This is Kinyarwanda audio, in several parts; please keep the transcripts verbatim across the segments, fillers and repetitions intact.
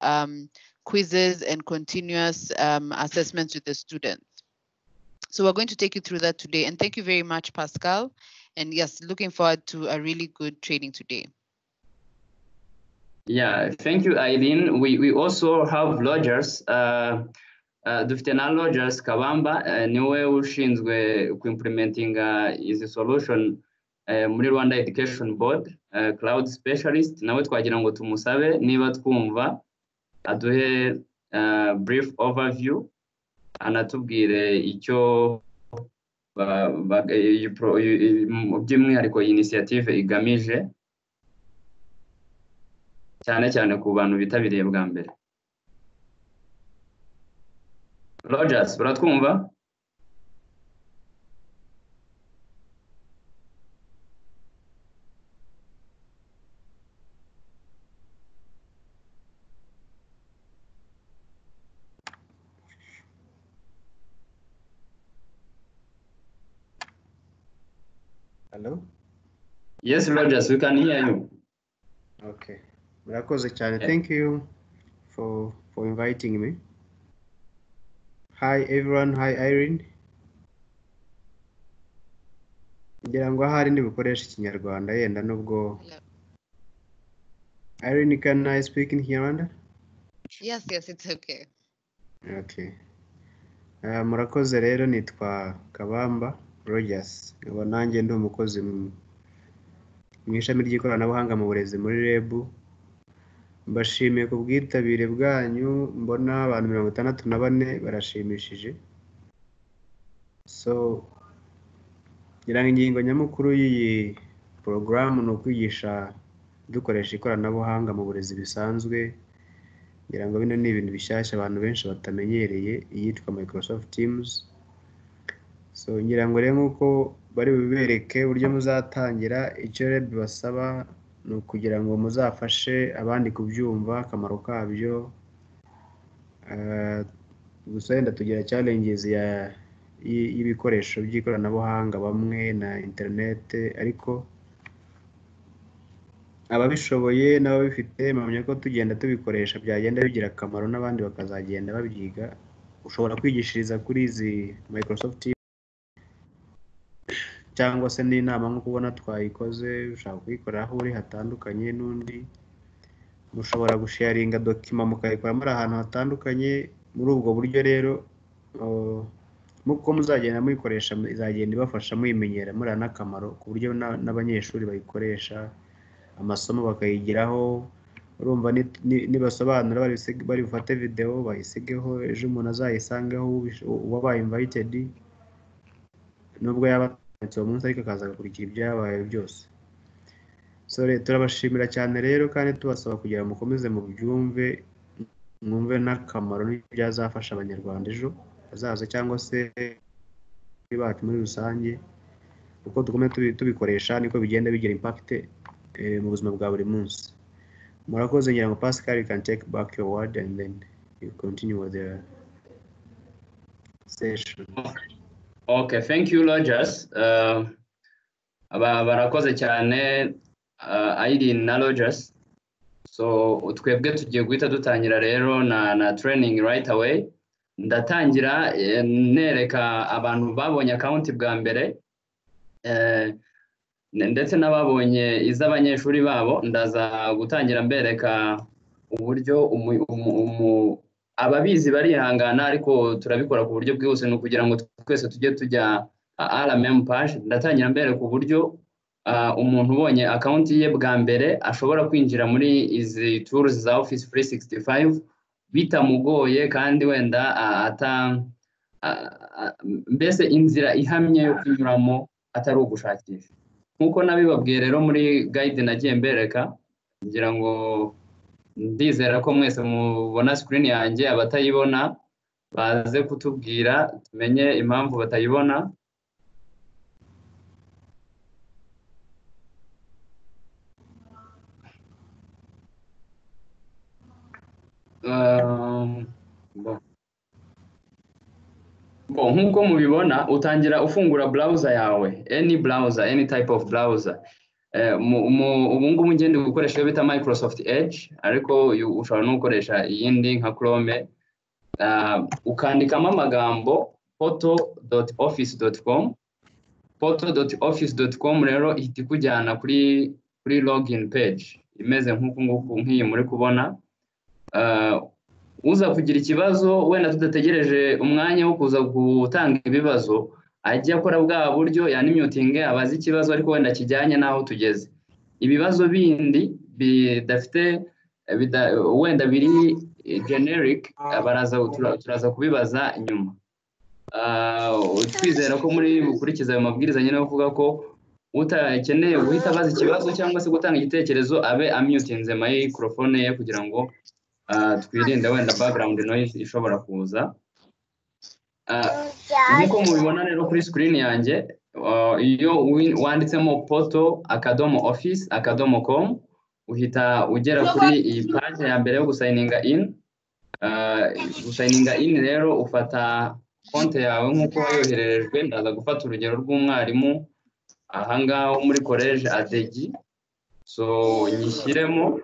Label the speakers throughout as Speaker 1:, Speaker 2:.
Speaker 1: um, quizzes and continuous um, assessments with the students. So we're going to take you through that today. And thank you very much, Pascal. And yes, looking forward to a really good training today.
Speaker 2: Yeah, thank you, Aileen. We, we also have Rogers. Uh, uh, dufite na Rogers Kabamba, uh, niwe ushinzwe implementing uh, is solution uh, muri Rwanda Education Board, uh, cloud specialist. Nawe twagira ngo tumusabe niba twumva aduhe uh, brief overview, anatubwire icyo by'umwihariko initiative igamije cyane cyane ku bantu bitabiriye bwa mbere. Rogers, uratwumva?
Speaker 3: Hello?
Speaker 2: Yes, Rogers, we can hear you.
Speaker 3: Okay. Murakoze cyane. Thank you for for inviting me. Hi everyone. Hi Irene. Ngira ngo ahari ndi bukoresha Ikinyarwanda yenda nubwo. Irene, can I speak in Kinyarwanda?
Speaker 1: Yes, yes, it's okay.
Speaker 3: Okay. Uh, murakoze rero nitwa Kabamba Rogers. Nkaba nanjye ndi umukozi mu ishami ry'ikoranabuhanga mu burezi muri R E B. Mbashimiye ku bwitabire bwanyu, mbona abantu mirongo itandatu na bane barashimishije. So ngira ngo ingingo nyamukuru y'iyi porogaramu ni ukwigisha dukoresha ikoranabuhanga mu burezi bisanzwe. Ngira ngo bino ni ibintu bishyashya abantu benshi batamenyereye, iyitwa Microsoft Teams. So ngira ngo rero nk'uko bari bubereke uburyo muzatangira, icyo R E B basaba ni ukugira ngo muzafashe abandi kubyumva akamaro kabyo. Gusa wenda tugira challenges y'ibikoresho by'ikoranabuhanga bamwe na internet, ariko ababishoboye n'ababifite mpamya ko tugenda tubikoresha byagenda bigira akamaro n'abandi bakazagenda babyiga. Ushobora kwigishiriza kuri izi Microsoft cyangwa se n'inama nk'uko ubona twayikoze, ushaka kuyikorera aho uri hatandukanye n'undi. Mushobora gusharinga dokima mukayikora muri ahantu hatandukanye. Muri ubwo buryo rero muko muzagenda muyikoresha izagenda ibafasha muyimenyera muri anakamaro ku buryo n'abanyeshuri bayikoresha amasomo bakayigiraho. Urumva nibasobanura bari bufate video bayisigeho, ejo umuntu azayisangaho uwabaye invited nubwo yaba uwo munsi ariko akaza agakurikira ibyabaye byose. So turabashimira cyane rero kandi tubasaba kugira mukomeze mu byumve, mwumve n'akamaro n'ibyazafasha abanyarwanda ejo bazaza cyangwa se bacu muri rusange. Uko dukomeye tubikoresha niko bigenda bigira impact mu buzima bwa buri munsi. Murakoze. Ngira ngo Pascal, you can take back your word and then you continue with the session.
Speaker 2: Okay, thank you, Rogers. Uh, barakoze cyane uh, Aileen na Rogers. So twebwe tugiye guhita dutangira rero na na training right away. Ndatangira eh, nereka abantu babonye account bwa mbere eh, ndetse n'ababonye iz'abanyeshuri babo. Ndaza gutangira mbereka uburyo umu, umu, umu, ababizi barihangana ariko turabikora ku buryo bwihuse no kugira ngo twese tujye tujya à la même page. Ndatangira mbere ku buryo uh, umuntu ubonye account ye bwa mbere ashobora kwinjira muri izi tools za Office three sixty-five bitamugoye kandi wenda uh, ata uh, mbese inzira ihamye yo kunyuramo atari ugushakisha. Nkuko nabibabwiye rero muri guide nagiye mbereka, ngira ngo ndizera ko mwese mubona screen yanjye. Abatayibona baze kutubwira tumenye impamvu batayibona. Um, bon. Bon, nkuko mubibona utangira ufungura browser yawe, any browser, any type of browser. ubu ngubu ngende gukoresha iyo bita Microsoft Edge, ariko ushobora no gukoresha iyindi nka Chrome, ukandikamo amagambo photo dot office dot com. photo dot office dot com rero ihita ikujyana kuri kuri login page imeze nk'uku nguku nk'iyi muri kubona. Uza kugira ikibazo wenda tudategereje umwanya wo kuza gutanga ibibazo, ajya akora bwa buryo yanimyutinge abazi ikibazo ariko wenda kijyanye naho tugeze. Ibibazo bindi bidafite wenda biri generic baraza turaza kubibaza nyuma. Twizera ko muri gukurikiza ayo mabwiriza nyine bavuga ko utakeneye guhita abaza ikibazo cyangwa se gutanga igitekerezo abe amyutinze microphone ye kugira ngo twirinde wenda background noise ishobora kuza. Nk'uko mubibona rero kuri screen yanjye, iyo wanditsemo poto akadomo office akadomo com uhita ugera kuri iyi page ya mbere yo gusigninga in. Gusigninga in rero ufata konti yawe nk'uko wayohererejwe. Ndaza gufata urugero rw'umwarimu ahangaho muri college Adegi, so nyishyiremo.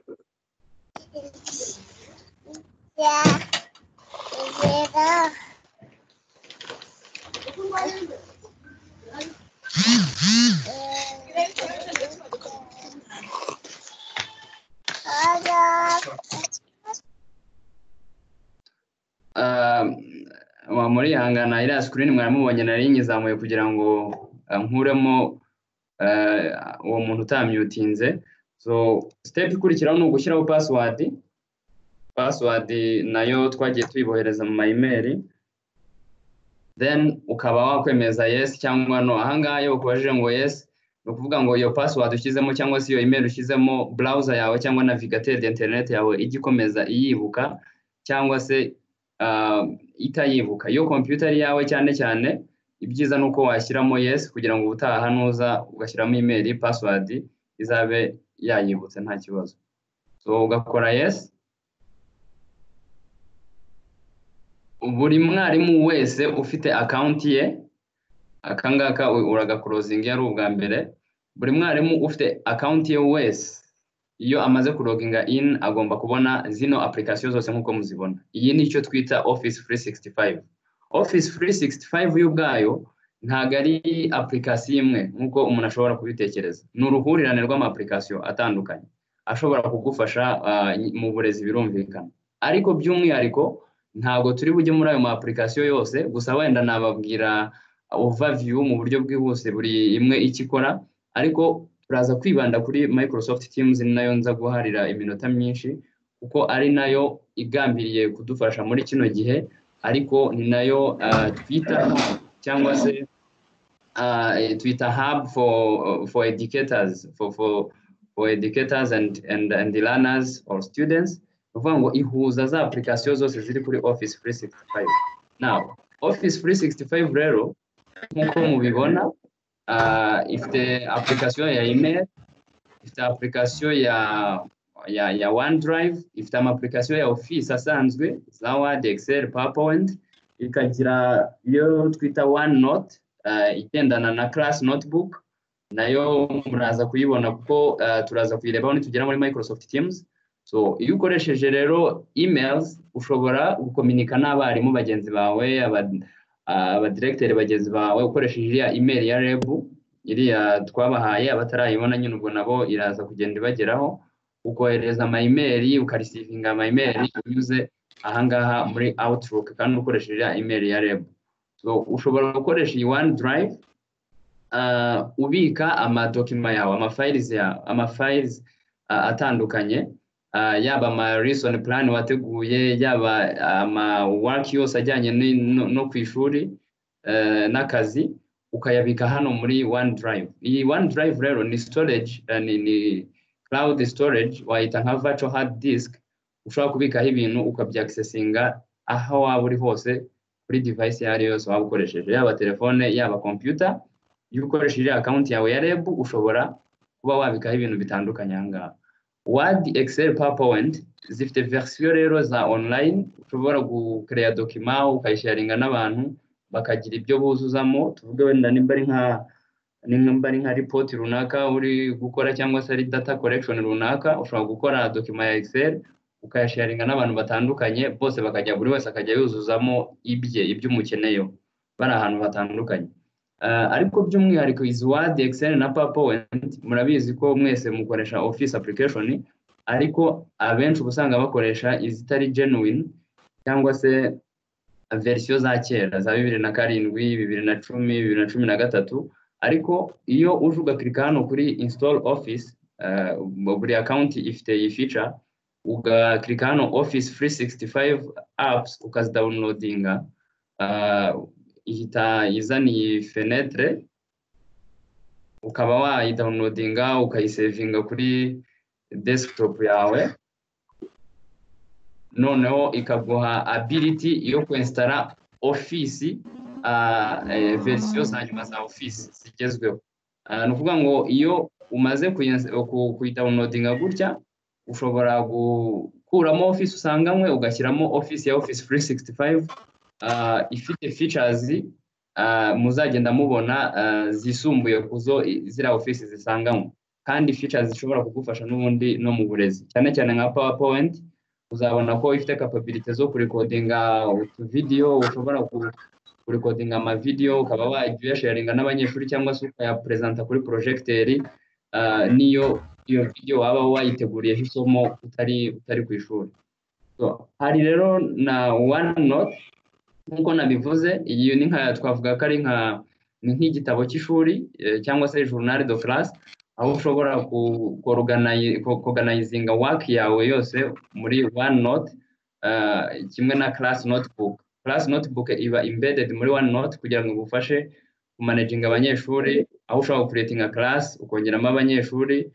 Speaker 2: muri hangana iriya screen mwaramubonye nari nyizamuye kugira ngo nkuremo uwo muntu utamyutinze. So step ikurikiraho ni ugushyiraho password. Password nayo twagiye tuyibohereza mu email, then ukaba wakwemeza yes cyangwa no. Ahangaha yo ukubajije ngo yes, no kuvuga ngo iyo password ushyizemo cyangwa se iyo email ushyizemo browser yawe cyangwa navigateur d'internet yawe igikomeza iyibuka cyangwa se uh, itayibuka. Iyo computer yawe cyane cyane ibyiza nuko washyiramo yes kugira ngo ubutaha nuza ugashyiramo email password izabe yayibutse nta kibazo. So ugakora yes. Buri mwarimu wese ufite account ye, akangaka uraga closing yari ubwa mbere. Buri mwarimu ufite account ye wese iyo amaze kuloginga in agomba kubona zino application zose nkuko muzibona. Iyi ni cyo twita Office three sixty-five. Office three sixty-five y'ubwayo ntago ari application imwe nkuko umuntu ashobora kubitekereza. Ni uruhurirane rw'ama application atandukanye ashobora kugufasha uh, mu burezi birumvikana, ariko by'umwihariko ntago turi bujye muri ayo ma application yose. Gusa wenda nababwira overview mu buryo bwihuse buri imwe ikikora, ariko turaza kwibanda kuri Microsoft Teams. Ni nayo nza guharira iminota myinshi kuko ari nayo igambiriye kudufasha muri kino gihe, ariko ni nayo uh, Twitter cyangwa se uh, Twitter hub for for educators for for for educators and and and the learners or students. Uvuga ngo ihuza za application zose ziri kuri Office three sixty-five. Now Office three sixty-five rero nkuko mubibona uh, ifite application ya email, ifite application ya ya ya OneDrive, ifite ama application ya Office asanzwe za Word, Excel, PowerPoint, ikagira iyo twita OneNote uh, igendana na class notebook, nayo muraza kuyibona kuko uh, turaza kuyirebaho nitugera muri Microsoft Teams. So iyo ukoresheje rero emails ushobora gukominika n'abarimu bagenzi bawe, aba aba director bagenzi bawe ukoresheje iriya email ya R E B iriya twabahaye. Abatarayibona nyine ubwo nabo iraza kugenda ibageraho, ukohereza ama email ukarisivinga ama email unyuze ahangaha muri Outlook kandi ukoresheje iriya email ya R E B. So ushobora gukoresha iyi OneDrive uh, ubika ama document yawe, ama files ya ama files uh, atandukanye. Uh, yaba ama lesson plan wateguye, yaba ama uh, work yose ajyanye no, no kwishuri uh, n'akazi, ukayabika hano muri OneDrive. Iyi OneDrive rero ni storage uh, ni, ni cloud storage, wayita nka virtual hard disk. Ushobora kubikaho ibintu ukabyaccessinga aho waba uri hose kuri device yari yose waba ukoresheje, yaba telefone yaba computer. Iyo ukoresheje account yawe ya R E B ushobora kuba wabikaho ibintu bitandukanye ahangaha. Word, Excel, PowerPoint zifite version rero za online, ushobora gucreate document ukayisharinga n'abantu bakagira ibyo buzuzamo. Tuvuge wenda nimba ari nka nimba ari nka report runaka uri gukora cyangwa se ari data collection runaka, ushobora gukora document ya Excel ukayasharinga n'abantu batandukanye, bose bakajya buri wese akajya yuzuzamo ibye iby'umukeneyo bari ahantu batandukanye. Uh, ariko by'umwihariko izi Word, Excel na PowerPoint murabizi ko mwese mukoresha Office application, ariko abenshi usanga bakoresha izitari genuine cyangwa se version za kera za bibiri na karindwi, bibiri na cumi, bibiri na cumi na gatatu. Ariko iyo uje ugakirika hano kuri install Office, uh, buri account ifite iyi feature, ugakirika hano Office three sixty-five apps ukazidownloadinga, uh, ihita izana iyi fenetre, ukaba wayidownloadinga ukayisavinga kuri desktop yawe, noneho ikaguha ability yo kuinstalla Office, uh, eh, version za nyuma za Office zigezweho. Uh, nukuvuga ngo iyo umaze kuyidownloadinga gutya, ushobora gukuramo Office usangamwe ugashyiramo Office ya Office three sixty-five, uh, ifite features uh, muzagenda mubona uh, zisumbuye kuzo zira Office zisangamwe, kandi features zishobora kugufasha n'ubundi no mu burezi, cyane cyane nka PowerPoint. Uzabona ko ifite capability zo kurecordinga video, ushobora kurecordinga ama video ukaba wajya sharinga n'abanyeshuri cyangwa se ukayapresenta kuri projector, uh, niyo iyo video waba wayiteguriye isomo utari utari ku ishuri. So hari rero na OneNote, nkuko nabivuze, iyi ni nka twavuga ko ari nka nk'igitabo cy'ishuri cyangwa se journal de classe, aho ushobora kuorganizinga work yawe yose muri OneNote, uh, kimwe na class notebook. Class notebook iba embedded muri OneNote kugira ngo gufashe kumanaging abanyeshuri, aho ushobora creating a class ukongeramo abanyeshuri,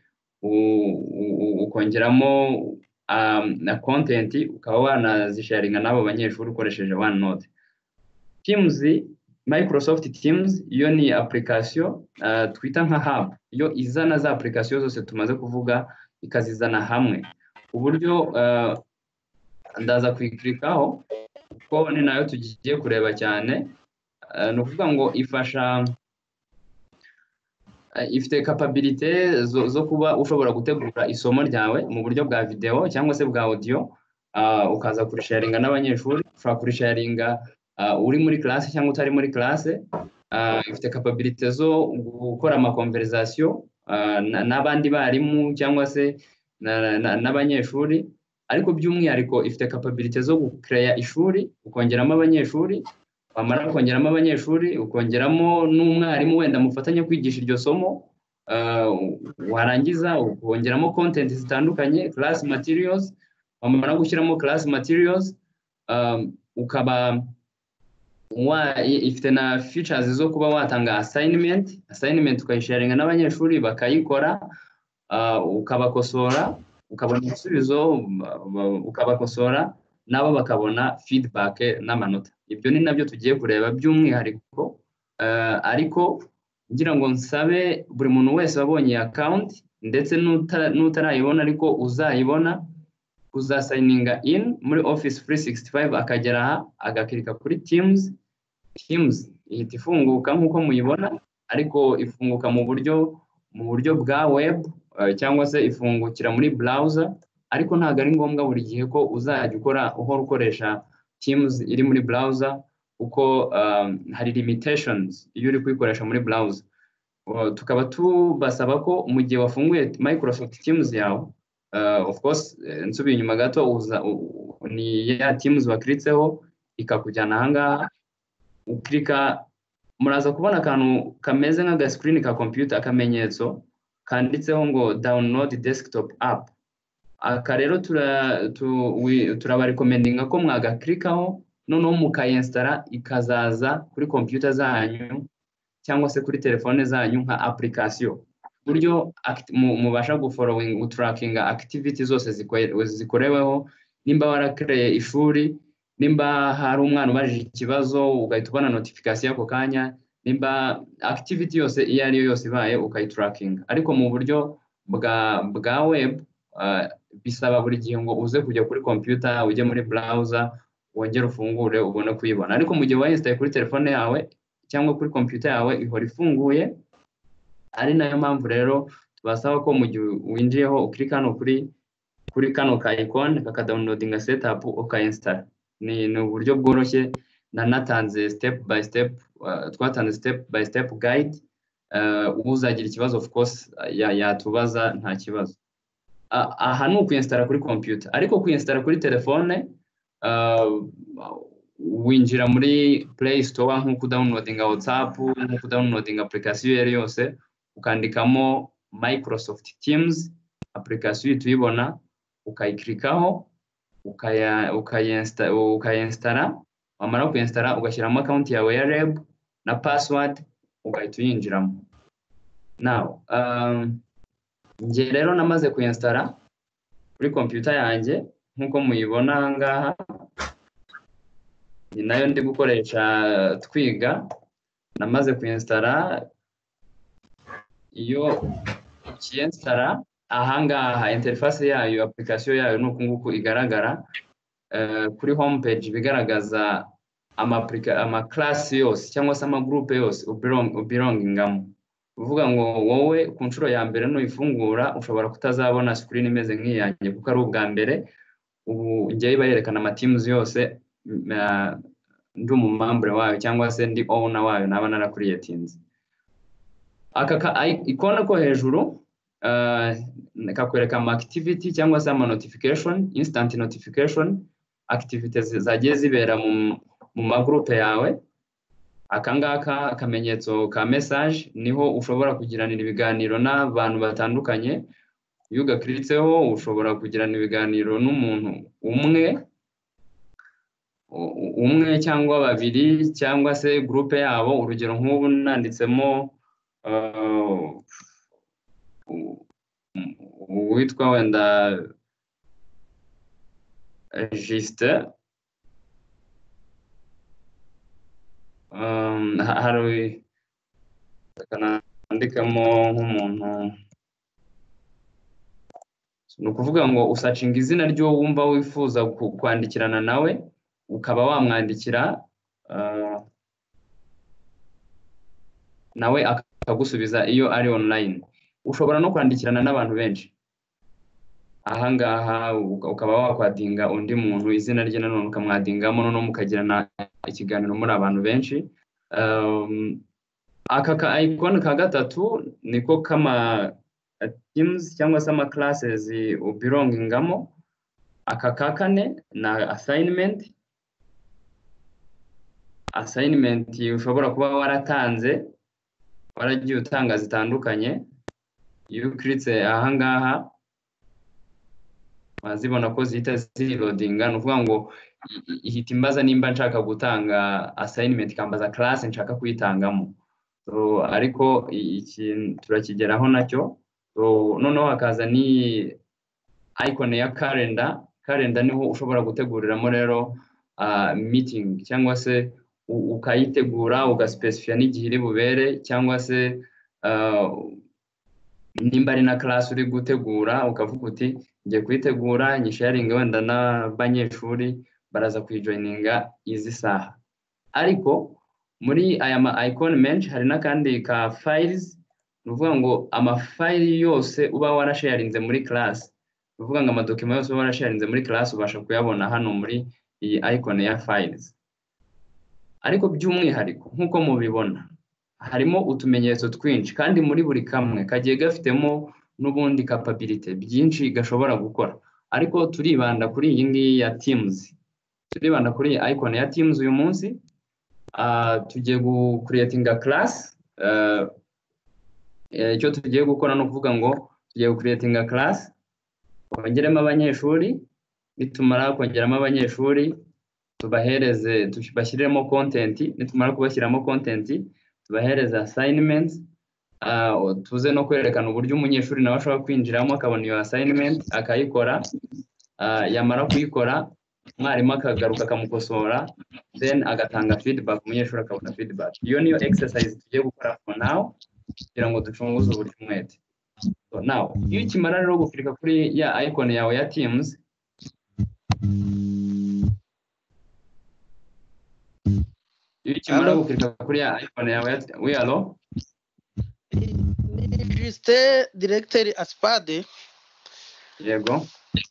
Speaker 2: ukongeramo um, na content ukaba wanazisharinga nabo banyeshuri ukoresheje OneNote. Teams, Microsoft Teams yo ni application uh, twita nka hub, yo izana za application zose tumaze kuvuga ikazizana hamwe. Uburyo uh, ndaza kwiklikaho kuko ni nayo tugiye kureba cyane. Uh, nukuvuga ngo ifasha uh, ifite capability zo, zo kuba ushobora gutegura isomo ryawe mu buryo bwa video cyangwa se bwa audio, uh, ukaza kurisharinga n'abanyeshuri, ushobora kurisharinga Uh, uri muri classe cyangwa utari muri classe. Uh, ifite capability zo gukora ama conversation uh, n'abandi barimu cyangwa se n'abanyeshuri, na, na ariko by'umwihariko ifite capability zo gucreate ishuri, ukongeramo abanyeshuri, wamara kongeramo abanyeshuri ukongeramo n'umwarimu wenda mufatanya kwigisha iryo somo, uh, warangiza ukongeramo content zitandukanye, class materials, wamara gushyiramo class materials, um, ukaba wa ifite na features zo kuba watanga assignment assignment ukayisharinga n'abanyeshuri bakayikora, uh, ukabakosora, ukabona ibisubizo, ukabakosora nabo bakabona feedback n'amanota. Ibyo ni nabyo tugiye kureba by'umwihariko, uh, ariko ngira ngo nsabe buri muntu wese wabonye account ndetse n'utarayibona ariko uzayibona, uza signinga in muri Office three sixty-five akagera aha agakirika kuri Teams. Teams ihita ifunguka nkuko muyibona, ariko ifunguka mu buryo mu buryo bwa web, uh, cyangwa se ifungukira muri browser, ariko ntago ari ngombwa buri gihe ko uzajya ukora uhora ukoresha Teams iri muri browser, uko um, hari limitations iyo uri kuyikoresha muri browser. Uh, tukaba tubasaba ko mu gihe wafunguye Microsoft Teams yawe, Uh, of course, nsubiye inyuma gato, uza uh, ni ya Teams wakritseho ikakujyana ahangaha, uklika muraza kubona akantu kameze nka screen ka computer, akamenyetso kanditseho ngo download desktop app. Aka rero tura turaba recommendinga ko mwagaklikaho noneho mukayinstalla ikazaza kuri computer zanyu cyangwa se kuri telefone zanyu nka application, buryo mubasha gufollowing utracking activity zose zikoreweho. Nimba warakreye ishuri, nimba hari umwana ubajije ikibazo ugahita ubona notification yako kanya, nimba activity yose iyo ari yo yose ibaye ukayitracking. Ariko mu buryo bwa bwa web, uh, bisaba buri gihe ngo uze kujya kuri computer, ujye muri browser, wongere ufungure ubone kuyibona. Ariko mu gihe wainstall kuri telefone yawe cyangwa kuri computer yawe ihora ifunguye, ari nayo mpamvu rero tubasaba ko mu gihe winjiyeho ukirika hano kuri kuri kano ka icon kakadownloadinga setup ukainstall. Ni ni uburyo bworoshye nanatanze step by step, uh, twatanze step by step guide. Uh, uzagira ikibazo of course yatubaza ya nta kibazo. Uh, aha ni ukuinstalla kuri computer, ariko kuinstalla kuri telefone uh, winjira muri Play Store nko downloadinga WhatsApp, nko downloadinga application yari yose, ukandikamo Microsoft Teams application tuyibona, ukayiklikaho, ukaya ukayinstalla ukayinstalla, wamara kuinstalla ugashyiramo account yawe ya R E B na password, ugahita uyinjiramo. Now um, nge rero namaze kuinstalla kuri computer yanjye nkuko muyibona ngaha, ni nayo ndi gukoresha twiga. Namaze kuinstalla, iyo ukiinstalla ahangaha interface yayo, application yayo nuko nguko igaragara. Uh, kuri home page bigaragaza ama ama class yose cyangwa se ama group yose ubelong ubelongingamo. Uvuga ngo wowe ku nshuro ya mbere no ifungura ushobora kutazabona screen imeze nk'iyanjye kuko ari ubwa mbere. Ubu ngiye bayerekana ama teams yose, uh, ndi umumambre wayo cyangwa se ndi owner wayo naba nara creatinze. Aka ikona ko hejuru uh, kakwereka ama activity cyangwa se ama notification, instant notification activities zagiye zibera mu mu magroupe yawe. Akangaka akamenyetso ka message niho ushobora kugiranira ibiganiro n'abantu batandukanye. Iyo ugakritseho ushobora kugirana ibiganiro n'umuntu umwe umwe cyangwa babiri cyangwa se groupe yabo. Urugero nk'ubu nanditsemo uh, witwa wenda Juste, um, hari kanandikamo nk'umuntu, ni ukuvuga ngo usacinga izina ryo wumva wifuza kwandikirana nawe, ukaba wamwandikira uh, nawe akagusubiza iyo ari online. Ushobora no kwandikirana n'abantu benshi. Ahangaha ukaba wakwadinga undi muntu izina rye nanone ukamwadingamo no mukagirana ikiganiro muri abantu benshi. Um, aka ka icon ka gatatu niko kama teams cyangwa se ama classes ubelongingamo. Aka ka kane na assignment. Assignment ushobora kuba waratanze, waragiye utanga zitandukanye. Iyo ukritse ahangaha wazibona ko zihita ziloadinga. Ni ukuvuga ngo ihita imbaza nimba nshaka gutanga assignment, kambaza class nshaka kuyitangamo. So ariko iki turakigeraho nacyo. So noneho hakaza ni icon ya calendar. Calendar niho ushobora guteguriramo rero uh, meeting cyangwa se ukayitegura ugaspecify n'igihe iri bubere, cyangwa se uh, nimba ari na class uri gutegura ukavuga uti ngiye kwitegura nyisharinga wenda n'abanyeshuri baraza kuyijoininga izi saha. Ariko muri aya ma icon menshi hari nakandi ka files. Nuvuga ngo ama file yose uba warasharinze muri class, nuvuga ngo ama document yose uba warasharinze muri class ubasha kuyabona hano muri iyi icon ya files. Ariko by'umwihariko nkuko mubibona harimo utumenyetso twinshi, kandi muri buri kamwe kagiye gafitemo n'ubundi capability byinshi gashobora gukora. Ariko turibanda kuri iyi ngiyi ya Teams, turibanda kuri iyi icon ya Teams uyu munsi. Uh, tugiye gu creating a class. Uh, icyo tugiye gukora no kuvuga ngo tugiye gu creating a class, kongeramo abanyeshuri. Nitumara kongeramo abanyeshuri tubahereze tubashyiremo content. Nitumara kubashyiramo content tubahereza assignments. Uh, tuze no kwerekana uburyo umunyeshuri nawe ashobora kwinjiramo akabona iyo assignment akayikora. Uh, yamara kuyikora mwarimu akagaruka akamukosora, then agatanga feedback, umunyeshuri akabona feedback. Iyo niyo exercise tugiye gukora for now kugira ngo ducunguze uburyo umwete. So now iyo ukimara rero gukirika kuri ya icon yawe ya Teams, iyo ukimara gukirika kuri ya icon yawe ya we allo
Speaker 4: Justin Directeur Aspade.
Speaker 2: Yego.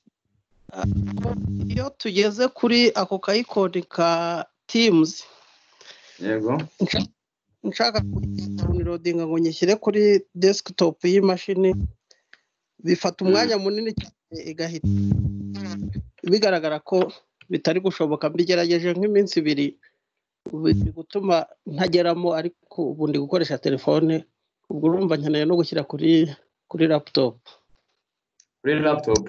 Speaker 4: Iyo tugeze kuri ako kayikoni ka Teams.
Speaker 2: Yego.
Speaker 4: Nshaka kudownloadinga ngo nyishyire kuri desktop y'imashini bifata umwanya munini cyane igahita bigaragara ko bitari gushoboka mbigerageje nk'iminsi ibiri biri gutuma ntageramo ariko ubu ndi gukoresha telefone ubwo urumva nkeneye no gushyira kuri kuri laptop
Speaker 2: kuri laptop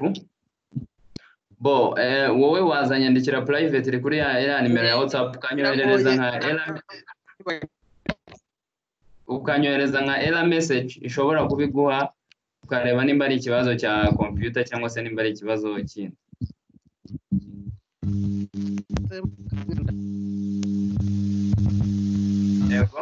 Speaker 2: bo eh wowe wazanyandikira private kuri ya nimero ya WhatsApp kanyohereza nka error ukanyohereza nka error message ishobora kubiguha ukareba nimba ari ikibazo cya computer cyangwa se nimba ari ikibazo kindi. Yego.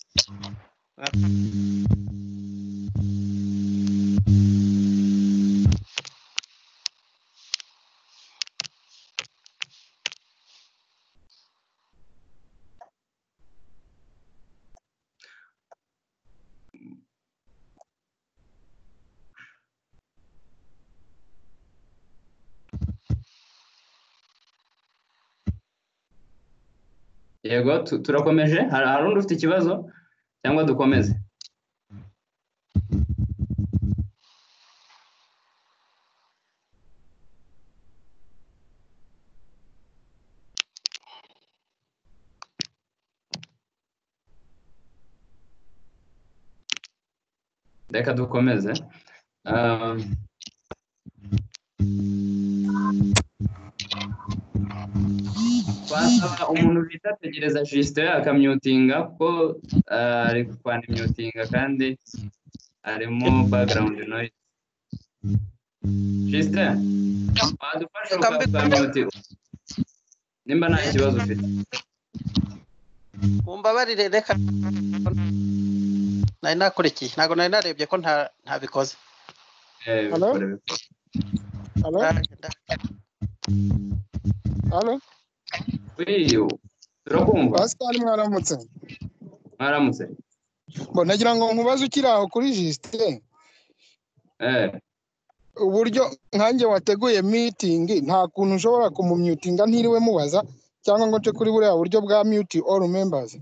Speaker 2: Yego turakomeje hari undi ufite ikibazo cyangwa dukomeze? Reka dukomeze. Um, Twasaba umuntu bitategereza Justin akamyutinga ko ari kwana imyutinga kandi arimo background noise. Justin adufasha ukamyutinga nimba nta kibazo ufite.
Speaker 4: Mumbabarire reka nari nakurikiye ntago nari narebye ko nta ntabikoze.
Speaker 2: Eh
Speaker 5: Hello? Hello? Hello?
Speaker 2: Wiyo turakumva.
Speaker 5: Pascal mwaramutse.
Speaker 2: Mwaramutse.
Speaker 5: Bo nagira ngo nkubaze ukiri aho kuri Justin.
Speaker 2: Eh.
Speaker 5: Uburyo nkanjye wateguye meeting nta kuntu ushobora kumumutinga ntiriwe mubaza cyangwa ngo nce kuri buriya buryo bwa mute all members.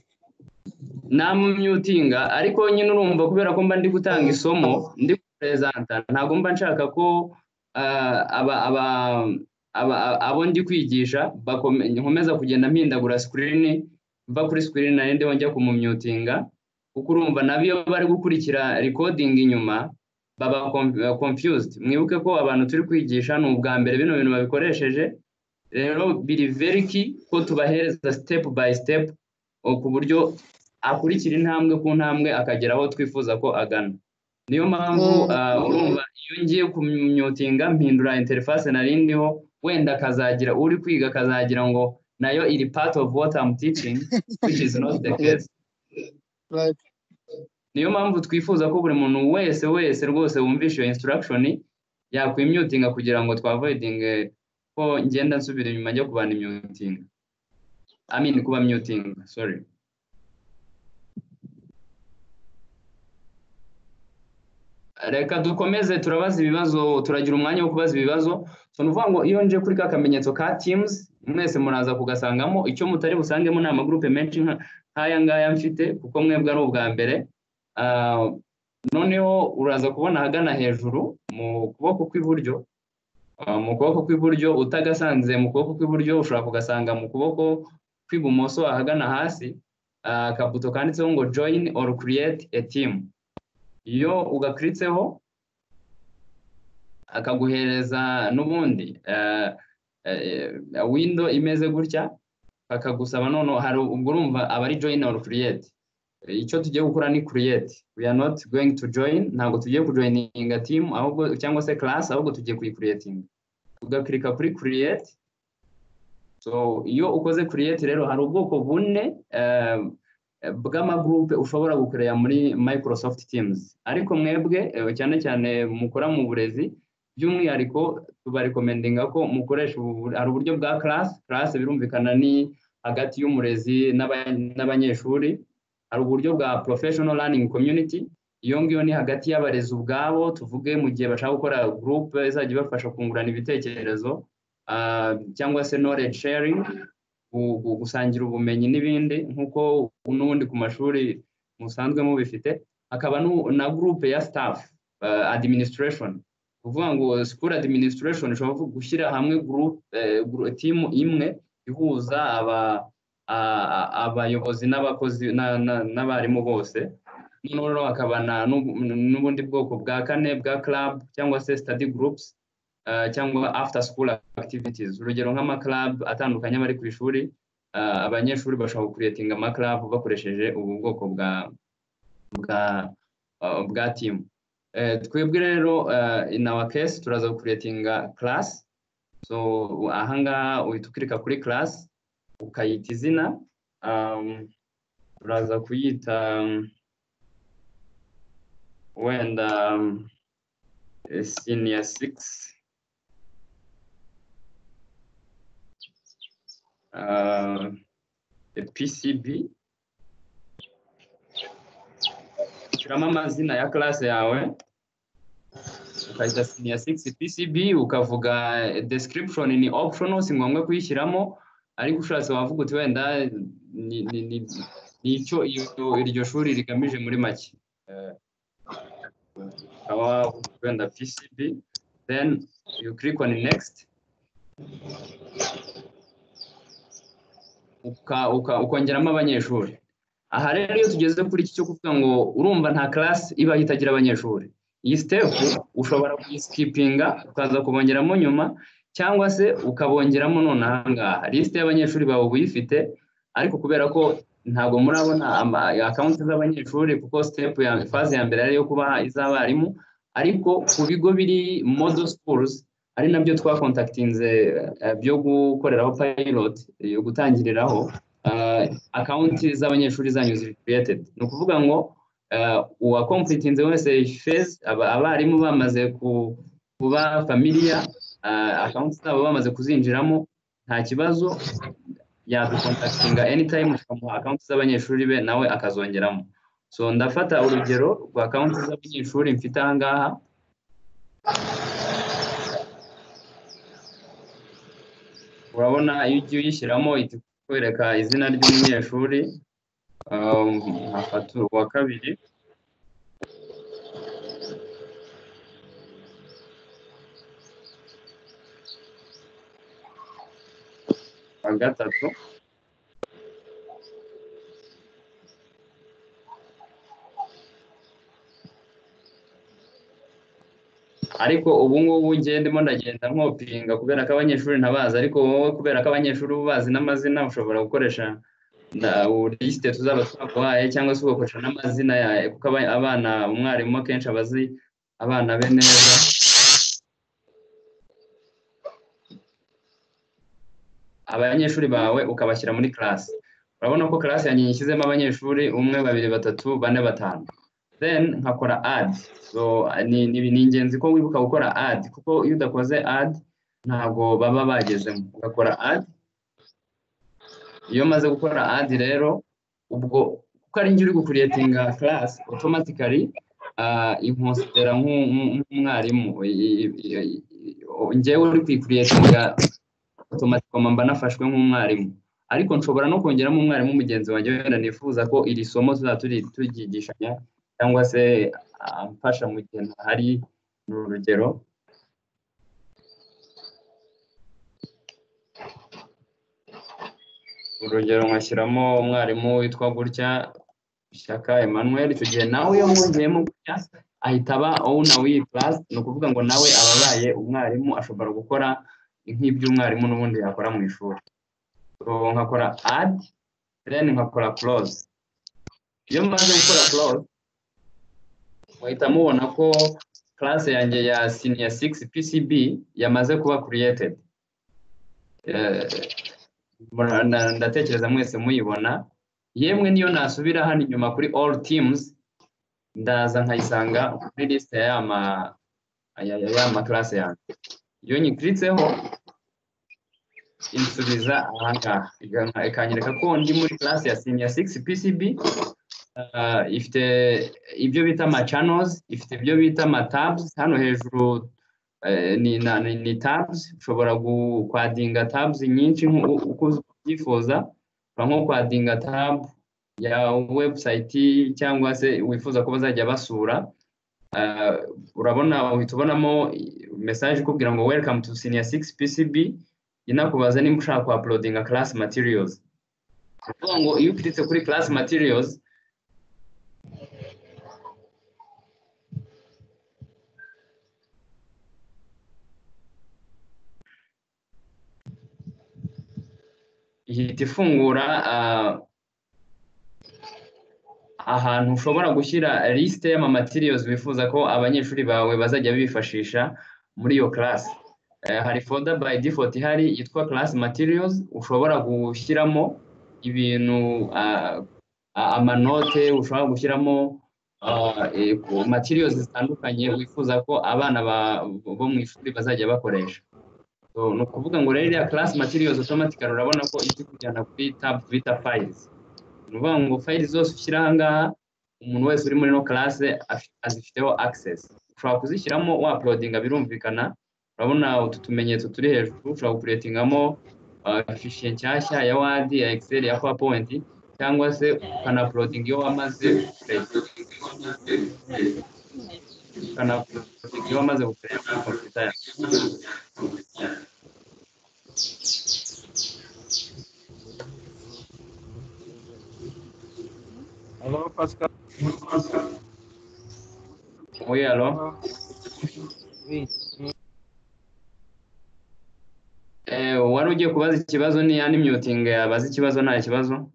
Speaker 2: Namumutinga ariko nyine urumva kubera ko mba ndi gutanga isomo ndi presenta ntago mba nshaka ko aba aba aba abo ndi kwigisha nkomeza kugenda mpindagura screen mva kuri screen na ndi wongera kumumutinga kuko urumva nabiyo bari gukurikira recording inyuma baba confused. Mwibuke ko abantu turi kwigisha n'ubwa mbere bino bintu babikoresheje rero biri very key ko tubahereza step by step ku buryo akurikira intambwe ku ntambwe akageraho twifuza ko agana. Niyo mpamvu urumva iyo ngiye kumumutinga mpindura interface narindiho wenda kazagira uri kwiga kazagira ngo nayo iri part of what I'm teaching which is not the case.
Speaker 5: Right.
Speaker 2: Niyo mpamvu twifuza ko buri muntu wese wese rwose wumvisha iyo instruction yakwimmutinga kugira ngo twavoiding ko ngenda nsubira inyuma njya kubana immuting. I mean kuba muting, sorry. Reka dukomeze turabaza ibibazo turagira umwanya wo kubaza ibibazo. So nuvuga ngo iyo nje kuri ka kamenyetso ka Teams mwese muraza kugasangamo icyo mutari busangemo na amagroupe menshi nk'aya ngaya mfite kuko mwebwe ari ubwa mbere. Uh, noneho uraza kubona hagana hejuru mu kuboko kw'iburyo uh, mu kuboko kw'iburyo utagasanze mu kuboko kw'iburyo ushobora kugasanga mu kuboko kw'ibumoso ahagana hasi uh, akabuto kanditseho ngo join or create a team. Iyo ugakritseho akaguhereza n'ubundi uh, uh, window imeze gutya akagusaba none hari ubwo urumva abari join or create. Icyo tugiye gukora ni create. We are not going to join, ntabwo tugiye kujoininga a team ahubwo cyangwa se class ahubwo tugiye kuyicreating. Ugaklika kuri create. So iyo ukoze create rero hari ubwoko bune uh, bw'ama group ushobora gukoreya muri Microsoft Teams. Ariko mwebwe cyane cyane mukora mu burezi by'umwihariko tuba recommendinga ko mukoresha hari uburyo bwa class. Class birumvikana ni hagati y'umurezi n'abanyeshuri. Hari uburyo bwa professional learning community iyo ngiyo ni hagati y'abarezi ubwabo, tuvuge mu gihe bashaka gukora group izajya ibafasha kungurana ibitekerezo cyangwa se knowledge sharing, gusangira ubumenyi n'ibindi nk'uko n'ubundi ku mashuri musanzwe mubifite. Hakaba na group ya staff administration, kuvuga ngo school administration ishobora gushyira hamwe group team imwe ihuza aba abayobozi n'abakozi n'abarimu bose. Noneho hakaba n'ubundi bwoko bwa kane bwa club cyangwa se study groups cyangwa after school activities. Urugero nk'ama club atandukanye bari ku ishuri, abanyeshuri bashobora creating ama club bakoresheje ubu bwoko bwa bwa bwa team. Twebwe rero in our case turaza creating class. So ahanga uhita ukirika kuri class ukayita izina, turaza kuyita wenda um, senior six uh, P C B. Ushyiramo amazina ya class yawe ukayita senior six P C B, ukavuga description ni optional, si ngombwa kuyishyiramo, ariko ushatse wavuga uti wenda ni ni icyo iryo shuri rigamije muri make. Our wenda P C B, then you click on next, uka uka ukongeramo abanyeshuri. Aha rero iyo tugeze kuri iki cyo kuvuga ngo urumva nta class iba itagira abanyeshuri, iyi step ushobora kuyiskipinga ukaza kubongeramo nyuma, cyangwa se ukabongeramo none ahangaha list y'abanyeshuri bawe ubuyifite, ariko kubera ko ntabwo murabona account z'abanyeshuri kuko step ya phase ya mbere ari yo kuba izabarimu, ariko ku bigo biri model schools ari nabyo twa contactinze byo gukoreraho pilot yo gutangiriraho, account z'abanyeshuri zanyu ziri created. No kuvuga ngo uwa completinze wese phase abarimu bamaze kuba familiar, account zabo bamaze kuzinjiramo, nta kibazo yadukontaktinga anytime tukamuha account z'abanyeshuri be nawe akazongeramo. So ndafata urugero rwa account z'abanyeshuri mfite aha ngaha. Urabona iyo ugiye uyishyiramo ikwereka izina ry'umunyeshuri, nkafata uwa kabiri, wa gatatu, ariko ubu ngubu ngiye ndimo ndagenda nkopinga kubera ko abanyeshuri ntabazi, ariko wowe kubera ko abanyeshuri ubazi n'amazina ushobora gukoresha liste tuzaba twakuhaye, cyangwa se ugakoresha n'amazina yawe kuko abana umwarimu akenshi abazi abana be neza. Abanyeshuri bawe ukabashyira muri class. Urabona ko class yanjye nyishyizemo abanyeshuri umwe babiri batatu bane batanu, then nkakora add. So ni ni ingenzi ko wibuka gukora add, kuko iyo udakoze add ntago baba bagezemo. Ugakora add. Iyo maze gukora add rero ubwo kuko ari njye uri gucreatinga class, automatically inconsidera nk'umwarimu, njyewe uri kwicreatinga automatically mba nafashwe nk'umwarimu, ariko nshobora no kongeramo umwarimu mugenzi wanjye wenda nifuza ko iri somo tuzaturi tugigishanya cyangwa se amfasha mu gihe hari urugero. Urugero nkashyiramo umwarimu witwa gutya Shyaka Emmanuel, icyo gihe nawe iyo mwongeyemo gutya ahita aba owner w'iyi class. Ni ukuvuga ngo nawe ababaye umwarimu, ashobora gukora nk'iby'umwarimu n'ubundi yakora mu ishuri. So nkakora add, then nkakora close. Iyo maze gukora close wahita mubona ko class yanjye ya senior six P C B yamaze kuba created. Ndatekereza mwese muyibona. Yemwe niyo nasubira hano inyuma kuri all teams ndaza nkayisanga kuri list ya ma ya ma class yanjye. Iyo nyikritseho insubiza aha ikanyereka ko ndi muri class ya senior six P C B, uh, ifite ibyo bita ama channels, ifite ibyo bita ama tabs. Hano hejuru uh, ni, na, ni, ni tabs, ushobora kwadinga tabs nyinshi uko ubyifuza, nko kwadinga tab ya website cyangwa se wifuza ko bazajya basura. Uh, urabona uhita ubonamo message kubwira ngo welcome to senior six P C B, inakubaza nimba ushaka ku uploadinga class materials. Kuvuga ngo iyo ukitse kuri class materials ihita ifungura uh, ahantu ushobora gushyira liste y'ama materials wifuza ko abanyeshuri bawe bazajya bifashisha muri iyo class. Uh, hari folder by default ihari yitwa class materials, ushobora gushyiramo ibintu uh, amanote, ushobora gushyiramo uh, materials zitandukanye wifuza ko abana bo mu ishuri bazajya bakoresha. So no kuvuga ngo rero ya class materials automatically urabona ko iri kujyana kuri tab bita files. Nuvuga ngo files zose ushyira hanga umuntu wese uri muri no class azifiteho access. Ushobora kuzishyiramo wa uploadinga birumvikana. Urabona utu tumenyetso turi hejuru, ushobora kuretingamo uh, fichier nshyashya ya Word, ya Excel, ya PowerPoint, cyangwa se ukana uploading iyo wamaze ukana uploading iyo wamaze gukorera kuri computer yawe.
Speaker 3: Hello, Pascal.
Speaker 2: Oui, alors?
Speaker 3: Oui.
Speaker 2: Eh, wari ugiye kubaza ikibazo ni unmuting yabaza ikibazo nta kibazo?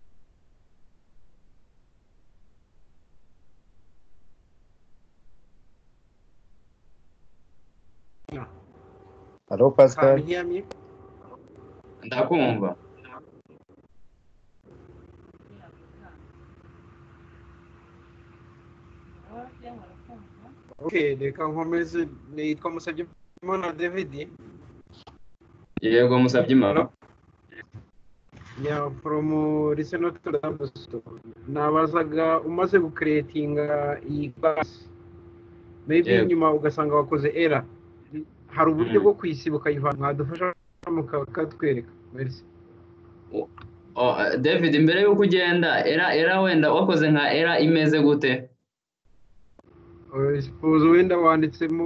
Speaker 3: Hello, Pascal.
Speaker 2: Ndakumva.
Speaker 3: Okay, reka nkomeze. Nitwa Musabyimana David.
Speaker 2: Yego Musabyimana.
Speaker 3: Yeah, from Lycée Notre Dame. Nabazaga umaze gucreatinga iyi class. Maybe
Speaker 2: Yego.
Speaker 3: nyuma ugasanga wakoze error. Hari uburyo bwo kwisiba ukayivana, mwadufasha mukatwereka. Merci.
Speaker 2: Oh, David, mbere yuko ugenda era era wenda wakoze nka era imeze gute?
Speaker 3: Uh, suppose wenda wanditsemo